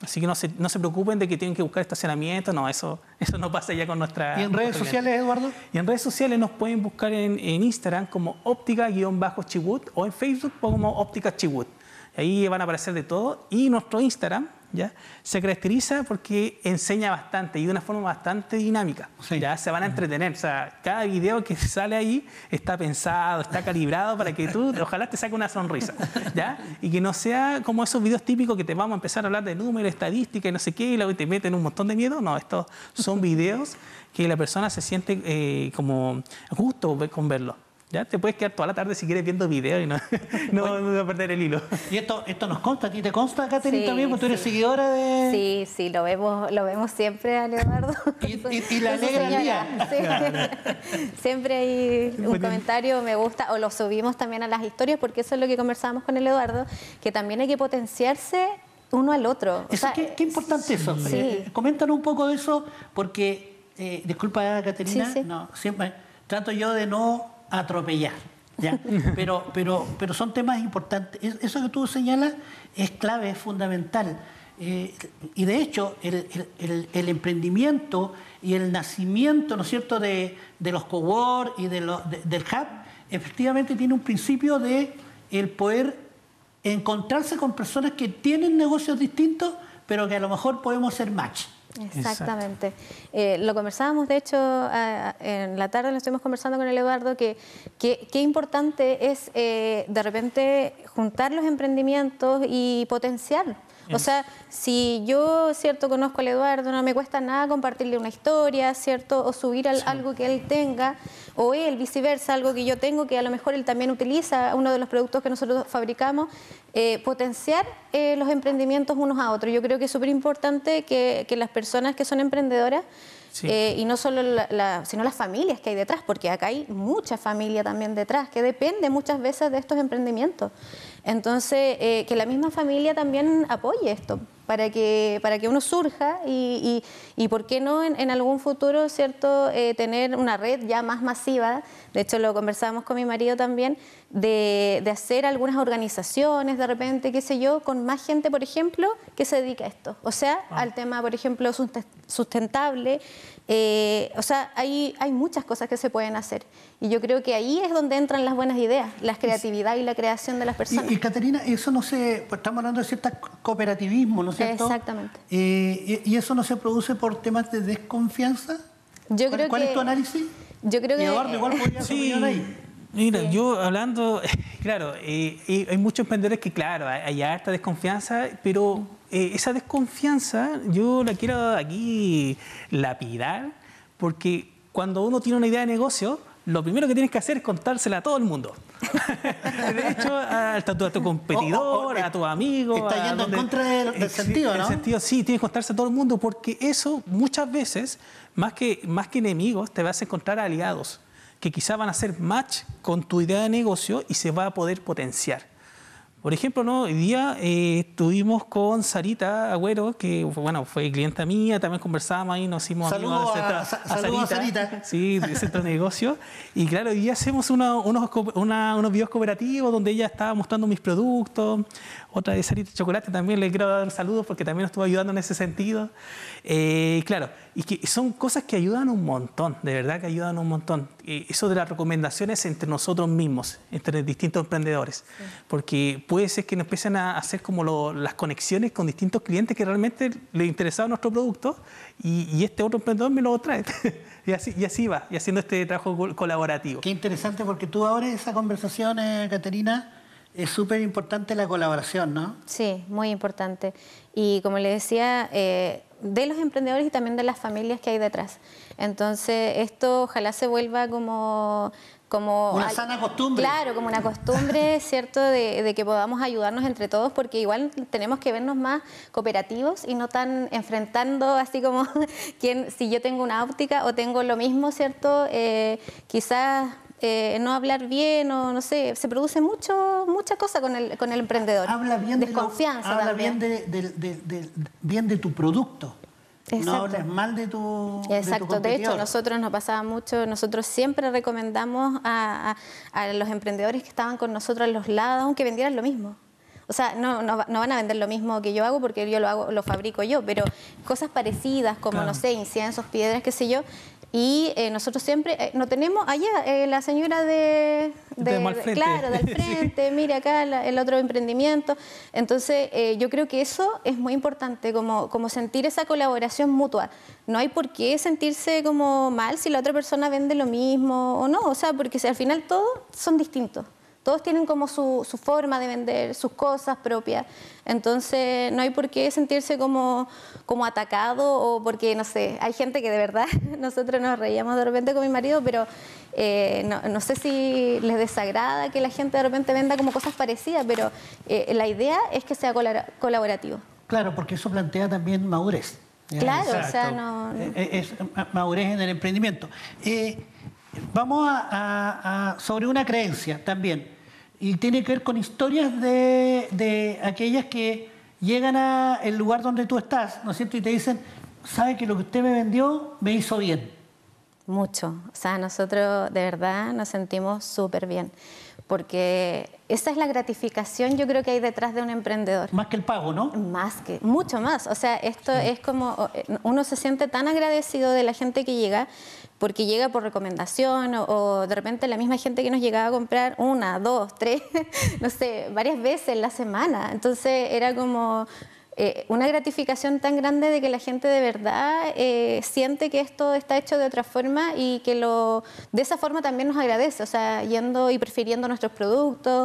Así que no se, no se preocupen de que tienen que buscar estacionamiento, no, eso, eso no pasa ya con nuestra... ¿Y en redes sociales, Eduardo? Y en redes sociales nos pueden buscar en, en Instagram como óptica-chibut o en Facebook como óptica chibut. Ahí van a aparecer de todo. Y nuestro Instagram, ¿ya?, se caracteriza porque enseña bastante y de una forma bastante dinámica. Sí. Ya se van a entretener. O sea, cada video que sale ahí está pensado, está calibrado para que tú, ojalá te saque una sonrisa, ¿ya? Y que no sea como esos videos típicos que te vamos a empezar a hablar de números, estadística y no sé qué, y luego te meten un montón de miedo. No, estos son videos que la persona se siente eh, como a gusto con verlo. Ya te puedes quedar toda la tarde si quieres viendo videos y no, no, no vas a perder el hilo. Y esto, esto nos consta, ¿a ti te consta, Catherine, Sí, también? Porque tú eres sí. seguidora de... Sí, sí, lo vemos, lo vemos siempre a Leonardo. Y- y- y la Con su alegra el señora, sí. Siempre hay un comentario, me gusta, o lo subimos también a las historias, porque eso es lo que conversábamos con el Eduardo, que también hay que potenciarse uno al otro. O Eso, sea, qué, qué importante eso. sí. Eh, coméntanos un poco de eso, porque, eh, disculpa, Caterina, Sí, sí. no, siempre trato yo de no atropellar, ¿ya? pero, pero, pero son temas importantes. Es- Eso que tú señalas es clave, es fundamental. Eh, y de hecho, el, el- el- el emprendimiento y el nacimiento, ¿no es cierto?, de, de los cowork y de los- de- del hub, efectivamente tiene un principio de el poder encontrarse con personas que tienen negocios distintos, pero que a lo mejor podemos hacer match. Exactamente. Eh, lo conversábamos, de hecho, a- a- en la tarde lo estuvimos conversando con el Eduardo, que que- qué importante es eh, de repente juntar los emprendimientos y potenciar. O sea, si yo, cierto, conozco al Eduardo, no me cuesta nada compartirle una historia, cierto, o subir al- algo que él tenga, o él, viceversa, algo que yo tengo, que a lo mejor él también utiliza, uno de los productos que nosotros fabricamos, eh, potenciar eh, los emprendimientos unos a otros. Yo creo que es súper importante que, que las personas que son emprendedoras, Sí. eh, y no solo la, la- sino las familias que hay detrás, porque acá hay mucha familia también detrás, que depende muchas veces de estos emprendimientos. Entonces, eh, que la misma familia también apoye esto, para que, para que uno surja y, y, y por qué no en, en algún futuro, ¿cierto?, eh, tener una red ya más masiva. De hecho, lo conversábamos con mi marido también, de, de hacer algunas organizaciones, de repente, qué sé yo, con más gente, por ejemplo, que se dedica a esto. O sea, al tema, por ejemplo, susten- sustentable. Eh, o sea, hay, hay muchas cosas que se pueden hacer. Y yo creo que ahí es donde entran las buenas ideas, la creatividad y la creación de las personas. Y, y Caterina, eso no se, pues estamos hablando de cierto cooperativismo, ¿no es cierto? Exactamente. Eh, y, y eso no se produce por temas de desconfianza. Yo ¿Cuál, creo cuál que- es tu análisis? Yo creo Y que... Eduardo, igual podría ser Sí, ahí. mira, yo hablando, claro, eh, eh, hay muchos emprendedores que, claro, hay, hay harta desconfianza, pero eh, esa desconfianza yo la quiero aquí lapidar, porque cuando uno tiene una idea de negocio, lo primero que tienes que hacer es contársela a todo el mundo. De hecho, a, a tu, a tu competidor, O- o- o- a tu amigo. está a yendo en donde- contra del- del Eh, sentido, el ¿no? sentido, sí, tienes que contarse a todo el mundo, porque eso muchas veces, más que, más que enemigos, te vas a encontrar aliados que quizás van a hacer match con tu idea de negocio y se va a poder potenciar. Por ejemplo, ¿no? Hoy día eh, estuvimos con Sarita Agüero, que bueno, fue clienta mía, también conversábamos ahí, nos hicimos Saludos amigos del a- centro- sa- saludos a Sarita. Sí, del centro de negocio. Y claro, hoy día hacemos una- unos, co- una- unos videos cooperativos donde ella estaba mostrando mis productos. Otra de Sarita Chocolate también le quiero dar saludos porque también nos estuvo ayudando en ese sentido. Eh, claro, y que son cosas que ayudan un montón, de verdad que ayudan un montón. Eh, eso de las recomendaciones entre nosotros mismos, entre distintos emprendedores. Porque puede ser que nos empiecen a hacer como lo- las conexiones con distintos clientes que realmente les interesaba nuestro producto y, y este otro emprendedor me lo trae. y, así, y así va, y haciendo este trabajo col- colaborativo. Qué interesante, porque tú abres esa conversación, eh, Caterina. Es súper importante la colaboración, ¿no? Sí, muy importante. Y como le decía, eh, de los emprendedores y también de las familias que hay detrás. Entonces, esto ojalá se vuelva como... como Una al- sana costumbre. Claro, como una costumbre, ¿cierto?, de, de que podamos ayudarnos entre todos, porque igual tenemos que vernos más cooperativos y no tan enfrentando así como quien, si yo tengo una óptica o tengo lo mismo, ¿cierto? Eh, quizás... eh, no hablar bien o no sé, se produce mucho mucha cosa con el, con el emprendedor. Habla bien de, lo- Desconfianza habla también. bien de, de- de- de- bien de tu producto. No Exacto. hables mal de tu de tu Exacto, de, hecho, competidor. nosotros nos pasaba mucho, nosotros siempre recomendamos a, a- a los emprendedores que estaban con nosotros a los lados, aunque vendieran lo mismo. O sea, no, no, no van a vender lo mismo que yo hago porque yo lo hago, lo fabrico yo, pero cosas parecidas como, claro, no sé, inciensos, piedras, qué sé yo. Y eh, nosotros siempre, eh, no tenemos allá, eh, la señora de, de, de frente. Claro, del frente, sí. Mire acá la, el otro emprendimiento. Entonces, eh, yo creo que eso es muy importante, como, como sentir esa colaboración mutua. No hay por qué sentirse como mal si la otra persona vende lo mismo o no, o sea, porque si al final todos son distintos. Todos tienen como su, su forma de vender, sus cosas propias. Entonces, no hay por qué sentirse como, como atacado o porque, no sé, hay gente que de verdad, nosotros nos reíamos de repente con mi marido, pero eh, no, no sé si les desagrada que la gente de repente venda como cosas parecidas, pero eh, la idea es que sea colaborativo. Claro, porque eso plantea también madurez. ¿Ya? Claro, Exacto. o sea, no... Es, es madurez en el emprendimiento. Eh, Vamos a, a, a sobre una creencia también, y tiene que ver con historias de, de aquellas que llegan al lugar donde tú estás, ¿no es cierto? Y te dicen, ¿sabe que lo que usted me vendió me hizo bien? Mucho. O sea, nosotros de verdad nos sentimos súper bien, porque esa es la gratificación, yo creo, que hay detrás de un emprendedor. Más que el pago, ¿no? Más que, mucho más. O sea, esto sí. Es como, uno se siente tan agradecido de la gente que llega, porque llega por recomendación o, o de repente la misma gente que nos llegaba a comprar una, dos, tres, no sé, varias veces en la semana. Entonces era como eh, una gratificación tan grande de que la gente de verdad eh, siente que esto está hecho de otra forma y que lo, de esa forma también nos agradece, o sea, yendo y prefiriendo nuestros productos,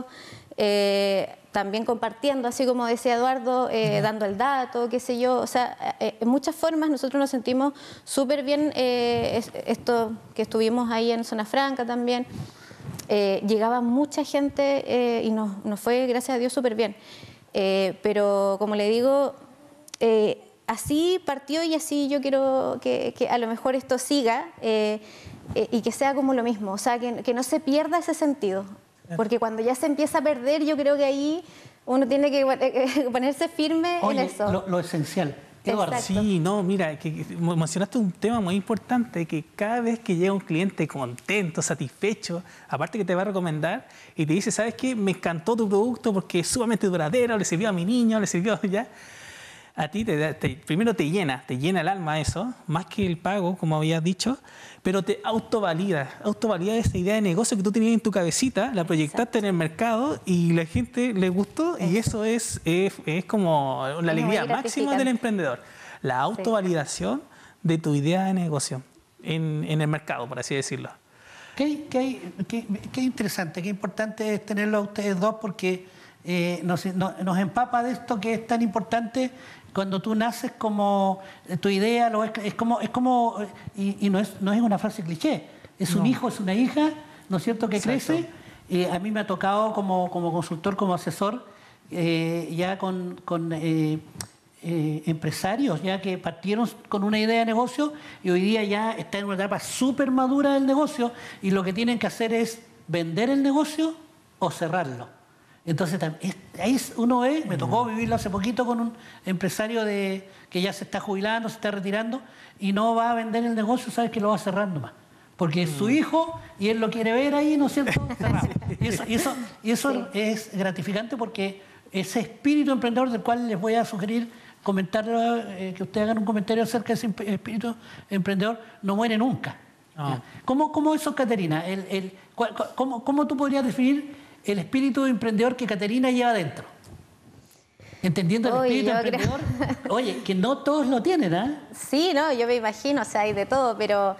eh, también compartiendo, así como decía Eduardo, eh, dando el dato, qué sé yo. O sea, eh, en muchas formas nosotros nos sentimos súper bien, eh, esto que estuvimos ahí en Zona Franca también, eh, llegaba mucha gente eh, y nos, nos fue, gracias a Dios, súper bien. Eh, pero, como le digo, eh, así partió y así yo quiero que, que a lo mejor esto siga eh, eh, y que sea como lo mismo, o sea, que, que no se pierda ese sentido. Porque cuando ya se empieza a perder, yo creo que ahí uno tiene que ponerse firme. Oye, en eso. Lo, lo esencial. Eduardo. Sí, no, mira, que mencionaste un tema muy importante, que cada vez que llega un cliente contento, satisfecho, aparte que te va a recomendar y te dice, ¿sabes qué? Me encantó tu producto porque es sumamente duradero, le sirvió a mi niño, le sirvió ya. A ti te, te, primero te llena, te llena el alma eso, más que el pago, como habías dicho, pero te autovalida, autovalida esa idea de negocio que tú tenías en tu cabecita, la proyectaste Exacto. en el mercado y la gente le gustó y eso es, es, es como la alegría máxima del emprendedor, la autovalidación sí. de tu idea de negocio en, en el mercado, por así decirlo. Qué, qué, qué, qué interesante, qué importante es tenerlo a ustedes dos porque eh, nos, nos, nos empapa de esto que es tan importante. Cuando tú naces como tu idea, lo es, es como, es como y, y no, es, no es una frase cliché, es un no. hijo, es una hija, ¿no es cierto?, que Exacto. crece. Eh, a mí me ha tocado como, como consultor, como asesor, eh, ya con, con eh, eh, empresarios ya que partieron con una idea de negocio y hoy día ya está en una etapa súper madura del negocio y lo que tienen que hacer es vender el negocio o cerrarlo. Entonces, ahí uno ve, me tocó vivirlo hace poquito con un empresario de, que ya se está jubilando, se está retirando, y no va a vender el negocio, sabes que lo va a cerrar nomás. Porque es su hijo y él lo quiere ver ahí, ¿no es cierto? Cerrado. Y eso, y eso, y eso sí. es gratificante porque ese espíritu emprendedor del cual les voy a sugerir comentar, eh, que ustedes hagan un comentario acerca de ese espíritu emprendedor, no muere nunca. No. ¿Cómo, ¿Cómo eso, Caterina? El, el, ¿cómo, ¿Cómo tú podrías definir el espíritu emprendedor que Caterina lleva adentro? Entendiendo el Oye, espíritu emprendedor. Creo... Oye, que no todos lo tienen, ¿eh? Sí, no, yo me imagino, o sea, hay de todo, pero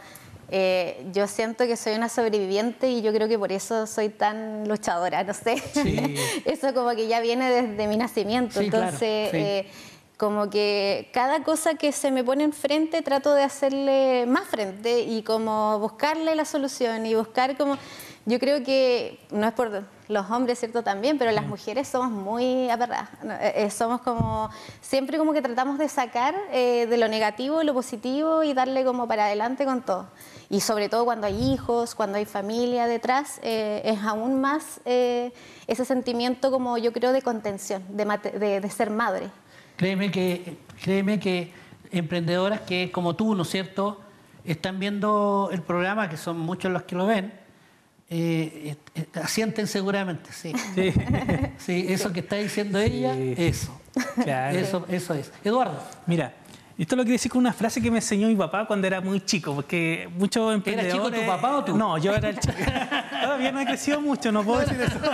eh, yo siento que soy una sobreviviente y yo creo que por eso soy tan luchadora, no sé. Sí. Eso como que ya viene desde mi nacimiento, sí, entonces... Claro, sí. eh, como que cada cosa que se me pone enfrente trato de hacerle más frente y como buscarle la solución y buscar como... Yo creo que, no es por los hombres, ¿cierto? También, pero las mujeres somos muy aperradas. Eh, somos como, siempre como que tratamos de sacar eh, de lo negativo lo positivo y darle como para adelante con todo. Y sobre todo cuando hay hijos, cuando hay familia detrás, eh, es aún más eh, ese sentimiento como yo creo de contención, de, de, de ser madre. Créeme que, créeme que emprendedoras que como tú, ¿no es cierto?, están viendo el programa, que son muchos los que lo ven, Eh, eh, asienten seguramente, sí. Sí. Sí, eso que está diciendo ella, Sí. eso. Claro. Eso, eso es. Eduardo, Mira, esto lo quiero decir con una frase que me enseñó mi papá cuando era muy chico, porque muchos emprendedores... chico tu papá o tú? No, yo era el chico. Todavía no he crecido mucho, no puedo decir eso.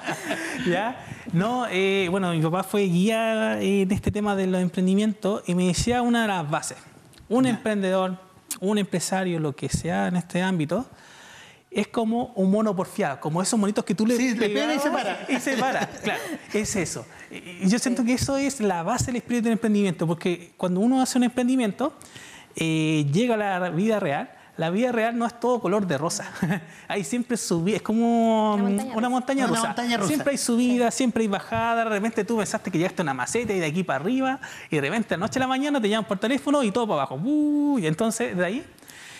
¿Ya? No, eh, bueno, mi papá fue guía en este tema de los emprendimientos y me decía una de las bases. Un Ya. emprendedor, un empresario, lo que sea en este ámbito, es como un mono porfiado, como esos monitos que tú le Sí, le pega y se pegabas para. Y se para, claro, es eso. Y yo siento que eso es la base del espíritu del emprendimiento, porque cuando uno hace un emprendimiento, eh, llega a la vida real, la vida real no es todo color de rosa. Hay siempre subida, es como Una montaña una rusa. montaña Una rusa. montaña rusa. Siempre hay subida, siempre hay bajada, de repente tú pensaste que llegaste a una maceta y de aquí para arriba, y de repente de noche a la mañana te llaman por teléfono y todo para abajo. Uh, y entonces de ahí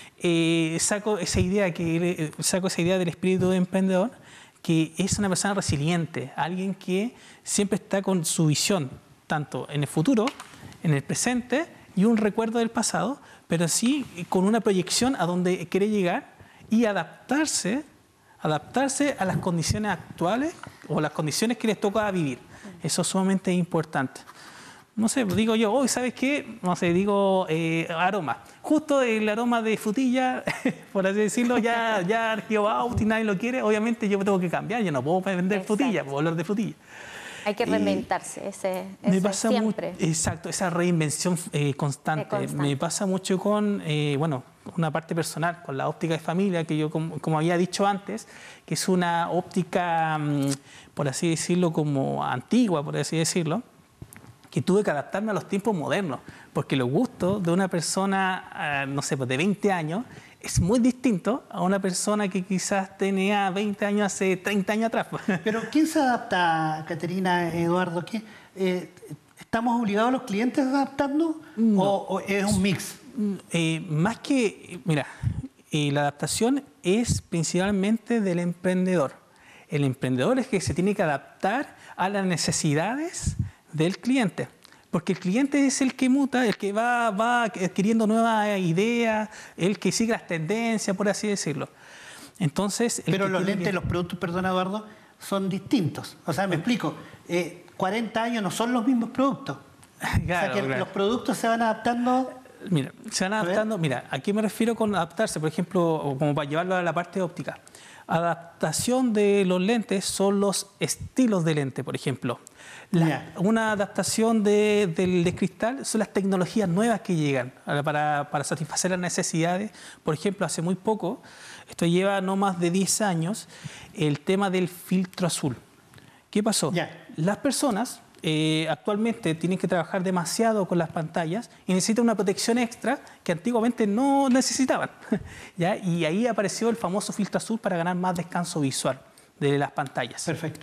eh, saco esa idea que eh, saco esa idea del espíritu de emprendedor, que es una persona resiliente, alguien que siempre está con su visión, tanto en el futuro, en el presente y un recuerdo del pasado, pero sí con una proyección a donde quiere llegar y adaptarse, adaptarse a las condiciones actuales o las condiciones que les toca vivir. Eso es sumamente importante. No sé, digo yo, hoy, ¿sabes qué? No sé, digo eh, aroma. Justo el aroma de frutilla, por así decirlo, ya, ya quedó out y nadie lo quiere. Obviamente yo tengo que cambiar, yo no puedo vender Exacto. frutilla, puedo hablar de frutilla. Hay que Y reinventarse, ese, Me ese pasa siempre. mucho, exacto, esa reinvención eh, constante. Eh, constante. Me pasa mucho con, eh, bueno, una parte personal, con la óptica de familia, que yo, como, como había dicho antes, que es una óptica, mm, por así decirlo, como antigua, por así decirlo, que tuve que adaptarme a los tiempos modernos, porque los gustos de una persona, eh, no sé, pues de veinte años, es muy distinto a una persona que quizás tenía veinte años hace treinta años atrás. pero ¿quién se adapta, Caterina, Eduardo? ¿Qué, eh, ¿Estamos obligados los clientes a adaptarnos No. o, o es un mix? Eh, más que, mira, eh, la adaptación es principalmente del emprendedor. El emprendedor es que se tiene que adaptar a las necesidades del cliente, porque el cliente es el que muta, el que va, va adquiriendo nuevas ideas, el que sigue las tendencias, por así decirlo. Entonces, el Pero que los tiene lentes, que- los productos, perdón Eduardo, son distintos. O sea, me explico, eh, cuarenta años no son los mismos productos. Claro, o sea que claro. los productos se van adaptando. Mira, se van ver. adaptando. Mira, ¿a qué me refiero con adaptarse? Por ejemplo, como para llevarlo a la parte óptica. Adaptación de los lentes son los estilos de lente, por ejemplo. La- Ya. Una adaptación de, del de cristal son las tecnologías nuevas que llegan para, para satisfacer las necesidades. Por ejemplo, hace muy poco, esto lleva no más de diez años, el tema del filtro azul. ¿Qué pasó? Ya. Las personas eh, actualmente tienen que trabajar demasiado con las pantallas y necesitan una protección extra que antiguamente no necesitaban. ¿Ya? Y ahí apareció el famoso filtro azul para ganar más descanso visual de las pantallas. Perfecto.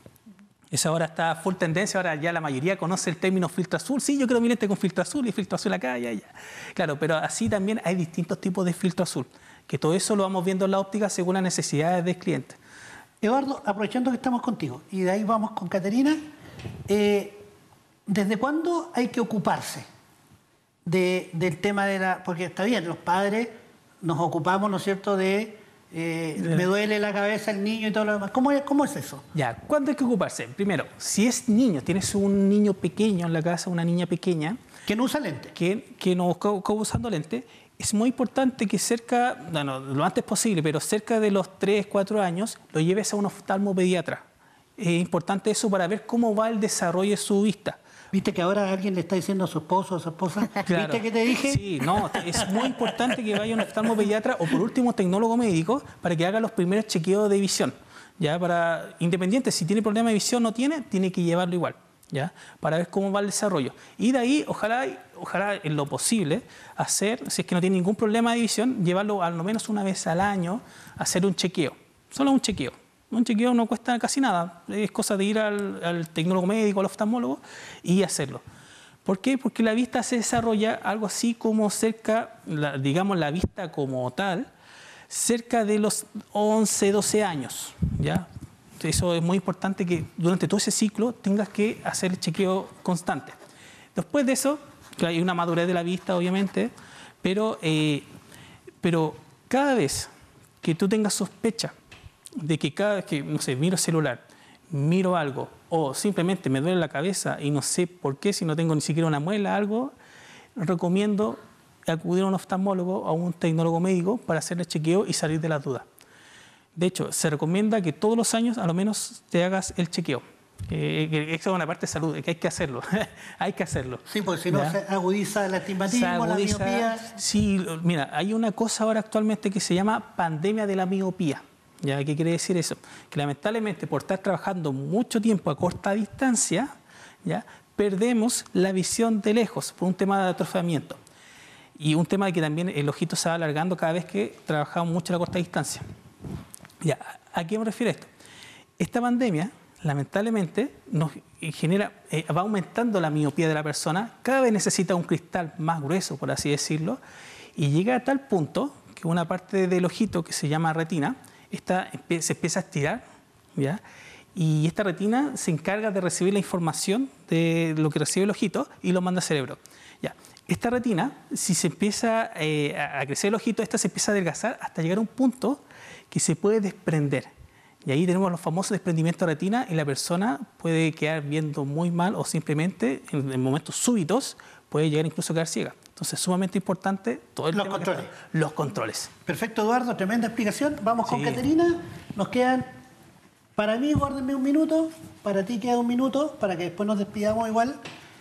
Esa ahora está full tendencia, ahora ya la mayoría conoce el término filtro azul. Sí, yo quiero mi lente con filtro azul y filtro azul acá, ya, ya. Claro, pero así también hay distintos tipos de filtro azul, que todo eso lo vamos viendo en la óptica según las necesidades del cliente. Eduardo, aprovechando que estamos contigo, y de ahí vamos con Caterina, eh, ¿desde cuándo hay que ocuparse de- del tema de la... Porque está bien, los padres nos ocupamos, ¿no es cierto?, de... eh, me duele la cabeza el niño y todo lo demás. ¿Cómo es, cómo es eso? Ya, ¿cuándo hay que ocuparse? Primero, si es niño, tienes un niño pequeño en la casa, una niña pequeña, Que no usa lente. que, que no está usando lente, es muy importante que cerca, bueno, lo antes posible, pero cerca de los tres, cuatro años, lo lleves a un oftalmopediatra. Es importante eso para ver cómo va el desarrollo de su vista. ¿Viste que ahora alguien le está diciendo a su esposo o a su esposa? Claro. ¿Viste que te dije? Sí, no, es muy importante que vaya a un oftalmopediatra o por último tecnólogo médico para que haga los primeros chequeos de visión. Ya para independiente, si tiene problema de visión o no tiene, tiene que llevarlo igual, ya, para ver cómo va el desarrollo. Y de ahí, ojalá, ojalá en lo posible, hacer, si es que no tiene ningún problema de visión, llevarlo al menos una vez al año a hacer un chequeo, solo un chequeo. Un chequeo no cuesta casi nada, es cosa de ir al, al tecnólogo médico, al oftalmólogo y hacerlo. ¿Por qué? Porque la vista se desarrolla algo así como cerca, la- digamos la vista como tal, cerca de los once, doce años, ¿ya? Eso es muy importante que durante todo ese ciclo tengas que hacer el chequeo constante. Después de eso, que hay una madurez de la vista, obviamente, pero, eh, pero cada vez que tú tengas sospecha de que cada vez que, no sé, miro el celular, miro algo o simplemente me duele la cabeza y no sé por qué, si no tengo ni siquiera una muela, algo, recomiendo acudir a un oftalmólogo o a un tecnólogo médico para hacerle chequeo y salir de las dudas. De hecho, se recomienda que todos los años a lo menos te hagas el chequeo. Eh, que eso es una parte de salud, que hay que hacerlo, hay que hacerlo. Sí, porque si no ¿ya? se agudiza el astigmatismo, agudiza, la miopía. Sí, mira, hay una cosa ahora actualmente que se llama pandemia de la miopía. ¿Ya? ¿Qué quiere decir eso? Que lamentablemente por estar trabajando mucho tiempo a corta distancia, ¿ya? Perdemos la visión de lejos por un tema de atrofiamiento. Y un tema de que también el ojito se va alargando cada vez que trabajamos mucho a la corta distancia. ¿Ya? ¿A qué me refiero esto? Esta pandemia lamentablemente nos genera, eh, va aumentando la miopía de la persona, cada vez necesita un cristal más grueso, por así decirlo, y llega a tal punto que una parte del ojito que se llama retina, esta, se empieza a estirar, ¿ya? Y esta retina se encarga de recibir la información de lo que recibe el ojito y lo manda al cerebro. ¿Ya? Esta retina, si se empieza eh, a crecer el ojito, esta se empieza a adelgazar hasta llegar a un punto que se puede desprender. Y ahí tenemos los famosos desprendimientos de retina y la persona puede quedar viendo muy mal o simplemente en, en momentos súbitos puede llegar incluso a quedar ciega. Entonces es sumamente importante todo el los tema controles. Está, los controles. Perfecto, Eduardo, tremenda explicación. Vamos con Sí. Caterina. Nos quedan, para mí, guárdenme un minuto, para ti queda un minuto, para que después nos despidamos igual.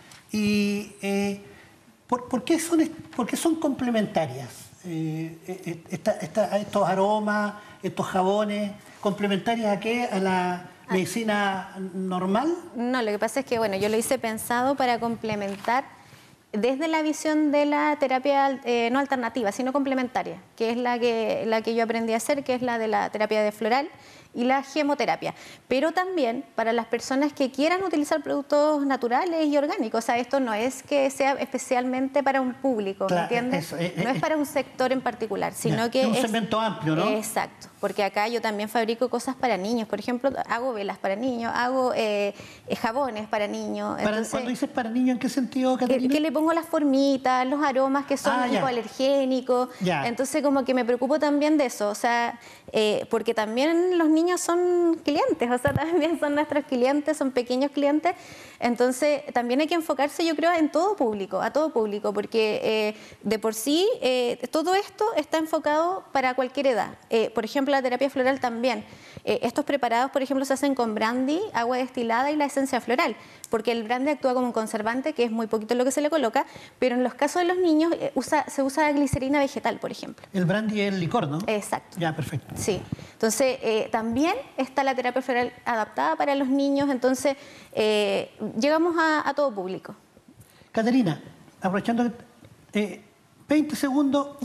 Y eh, ¿por, por, qué son, ¿por qué son complementarias eh, esta, esta, estos aromas, estos jabones? ¿Complementarias a qué? ¿A la medicina normal? No, lo que pasa es que bueno, yo lo hice pensado para complementar desde la visión de la terapia eh, no alternativa, sino complementaria, que es la que, la que yo aprendí a hacer, que es la de la terapia de floral y la gemoterapia. Pero también para las personas que quieran utilizar productos naturales y orgánicos. O sea, esto no es que sea especialmente para un público, Claro, ¿me entiendes? eso, eh, no eh, es para un sector en particular, sino ya, que es un es segmento amplio, ¿no? Exacto, porque acá yo también fabrico cosas para niños. Por ejemplo, hago velas para niños, hago eh, eh, jabones para niños. Para, Entonces, cuando dices para niños, ¿en qué sentido, que, Caterina? que le pongo las formitas, los aromas que son Ah, ya. hipoalergénicos. Ya. Entonces, como que me preocupo también de eso. O sea, eh, porque también los niños son clientes, o sea, también son nuestros clientes, son pequeños clientes. Entonces, también hay que enfocarse, yo creo, en todo público, a todo público, porque eh, de por sí eh, todo esto está enfocado para cualquier edad. Eh, por ejemplo, la terapia floral también. Eh, estos preparados, por ejemplo, se hacen con brandy, agua destilada y la esencia floral, porque el brandy actúa como un conservante, que es muy poquito lo que se le coloca, pero en los casos de los niños eh, usa, se usa glicerina vegetal, por ejemplo. El brandy es el licor, ¿no? Exacto. Ya, perfecto. Sí, entonces eh, también está la terapia floral adaptada para los niños, entonces eh, llegamos a, a todo público. Caterina, aprovechando eh, veinte segundos,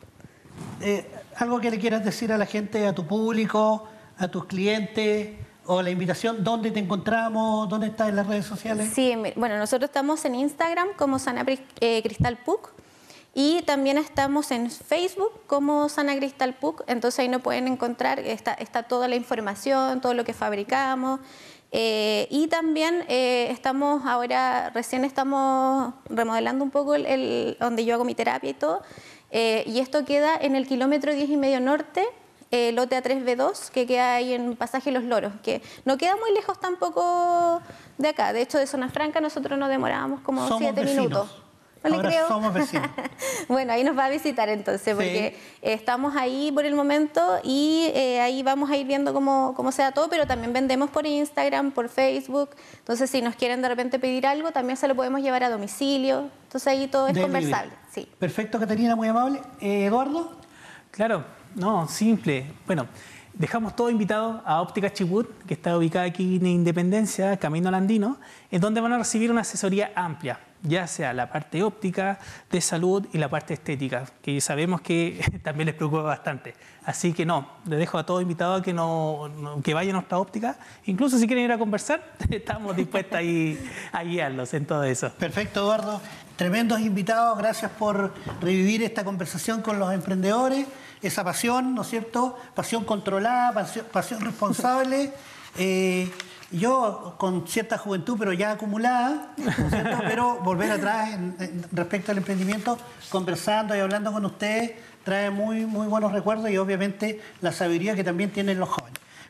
eh, algo que le quieras decir a la gente, a tu público, a tus clientes, o la invitación, ¿dónde te encontramos? ¿Dónde estás en las redes sociales? Sí, bueno, nosotros estamos en Instagram como Sana eh, Cristal Puc. Y también estamos en Facebook como Sana Cristal Puc, entonces ahí nos pueden encontrar, está, está toda la información, todo lo que fabricamos. Eh, y también eh, estamos ahora, recién estamos remodelando un poco el, el, donde yo hago mi terapia y todo. Eh, y esto queda en el kilómetro diez y medio norte, eh, lote A tres B dos, que queda ahí en Pasaje Los Loros, que no queda muy lejos tampoco de acá. De hecho, de Zona Franca nosotros nos demorábamos como Somos siete vecinos. minutos. ¿No Ahora le creo? somos vecinos. Bueno, ahí nos va a visitar entonces, porque Sí. estamos ahí por el momento y eh, ahí vamos a ir viendo cómo, cómo sea todo, pero también vendemos por Instagram, por Facebook. Entonces, si nos quieren de repente pedir algo, también se lo podemos llevar a domicilio. Entonces, ahí todo es Delivery. conversable. Sí. Perfecto, Caterina, muy amable. Eh, Eduardo. Claro, no, simple. Bueno, dejamos todo invitado a Óptica Chibut, que está ubicada aquí en Independencia, Camino al Andino, en donde van a recibir una asesoría amplia, ya sea la parte óptica, de salud y la parte estética, que sabemos que también les preocupa bastante. Así que no, les dejo a todos invitados a que, no, no, que vayan a nuestra óptica. Incluso si quieren ir a conversar, estamos dispuestos a, ir, a guiarlos en todo eso. Perfecto, Eduardo. Tremendos invitados. Gracias por revivir esta conversación con los emprendedores. Esa pasión, ¿no es cierto? Pasión controlada, pasión, pasión responsable. Eh, yo con cierta juventud, pero ya acumulada, ¿no es cierto? Pero volver atrás en, en, respecto al emprendimiento, conversando y hablando con ustedes, trae muy, muy buenos recuerdos y obviamente la sabiduría que también tienen los jóvenes.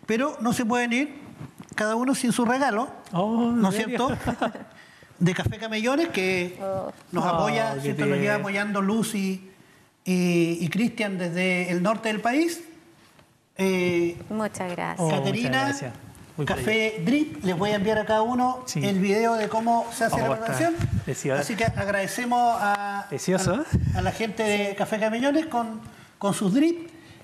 pero no se pueden ir cada uno sin su regalo, Oh, ¿en ¿no es serio? cierto? De Café Camellones, que Oh. nos Oh, apoya, qué ¿cierto? Nos lleva tierno. apoyando Lucy y, y Cristian desde el norte del país. Eh, Muchas gracias. Oh, Caterina, muchas gracias. Muy Café Drip, les voy a enviar a cada uno Sí. el video de cómo se hace Oh, la está preparación. precioso. Así que agradecemos a, Precioso. a, a la gente de Café Camellones con, con sus drip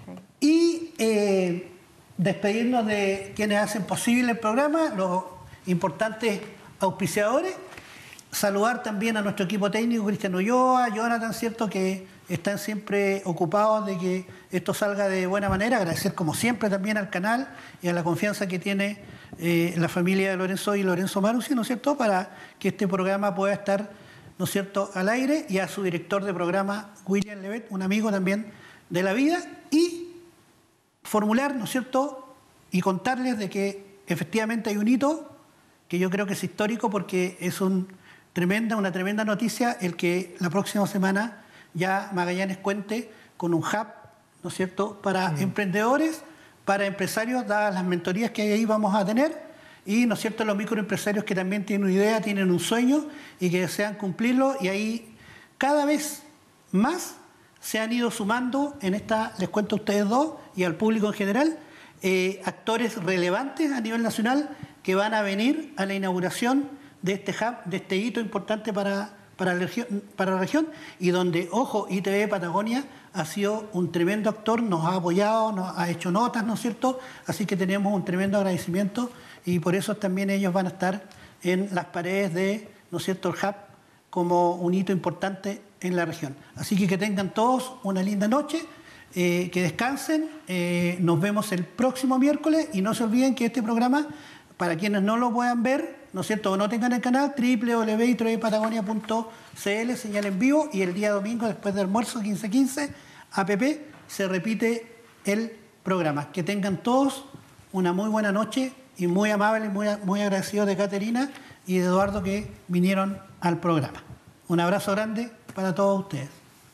y eh, despedirnos de quienes hacen posible el programa, los importantes auspiciadores. Saludar también a nuestro equipo técnico, Cristian Ulloa, Jonathan, ¿cierto?, que están siempre ocupados de que esto salga de buena manera. Agradecer como siempre también al canal y a la confianza que tiene eh, la familia de Lorenzo y Lorenzo Marusi, ¿no es cierto?, para que este programa pueda estar, ¿no es cierto?, al aire, y a su director de programa, William Levet, un amigo también de la vida, y formular, ¿no es cierto?, y contarles de que efectivamente hay un hito que yo creo que es histórico, porque es un tremenda, una tremenda noticia el que la próxima semana ya Magallanes cuente con un hub, ¿no es cierto?, para mm. emprendedores, para empresarios, dadas las mentorías que ahí vamos a tener, y, ¿no es cierto?, los microempresarios que también tienen una idea, tienen un sueño y que desean cumplirlo, y ahí cada vez más se han ido sumando en esta, les cuento a ustedes dos y al público en general, eh, actores relevantes a nivel nacional que van a venir a la inauguración de este hub, de este hito importante para, para, la, región, para la región, y donde, ojo, I T V Patagonia ha sido un tremendo actor, nos ha apoyado, nos ha hecho notas, ¿no es cierto? Así que tenemos un tremendo agradecimiento, y por eso también ellos van a estar en las paredes de, ¿no es cierto?, el hub como un hito importante en la región. Así que que tengan todos una linda noche, eh, que descansen, eh, nos vemos el próximo miércoles, y no se olviden que este programa, para quienes no lo puedan ver, ¿no es cierto?, o no tengan el canal, doble u doble u doble u punto i t v patagonia punto c l, señal en vivo, y el día domingo, después del almuerzo, quince quince, A P P, se repite el programa. Que tengan todos una muy buena noche, y muy amable y muy, muy agradecido de Caterina y de Eduardo, que vinieron al programa. Un abrazo grande para todos ustedes.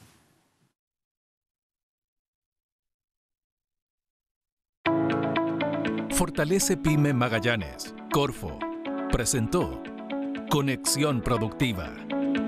Fortalece Pyme Magallanes, Corfo, presentó Conexión Productiva.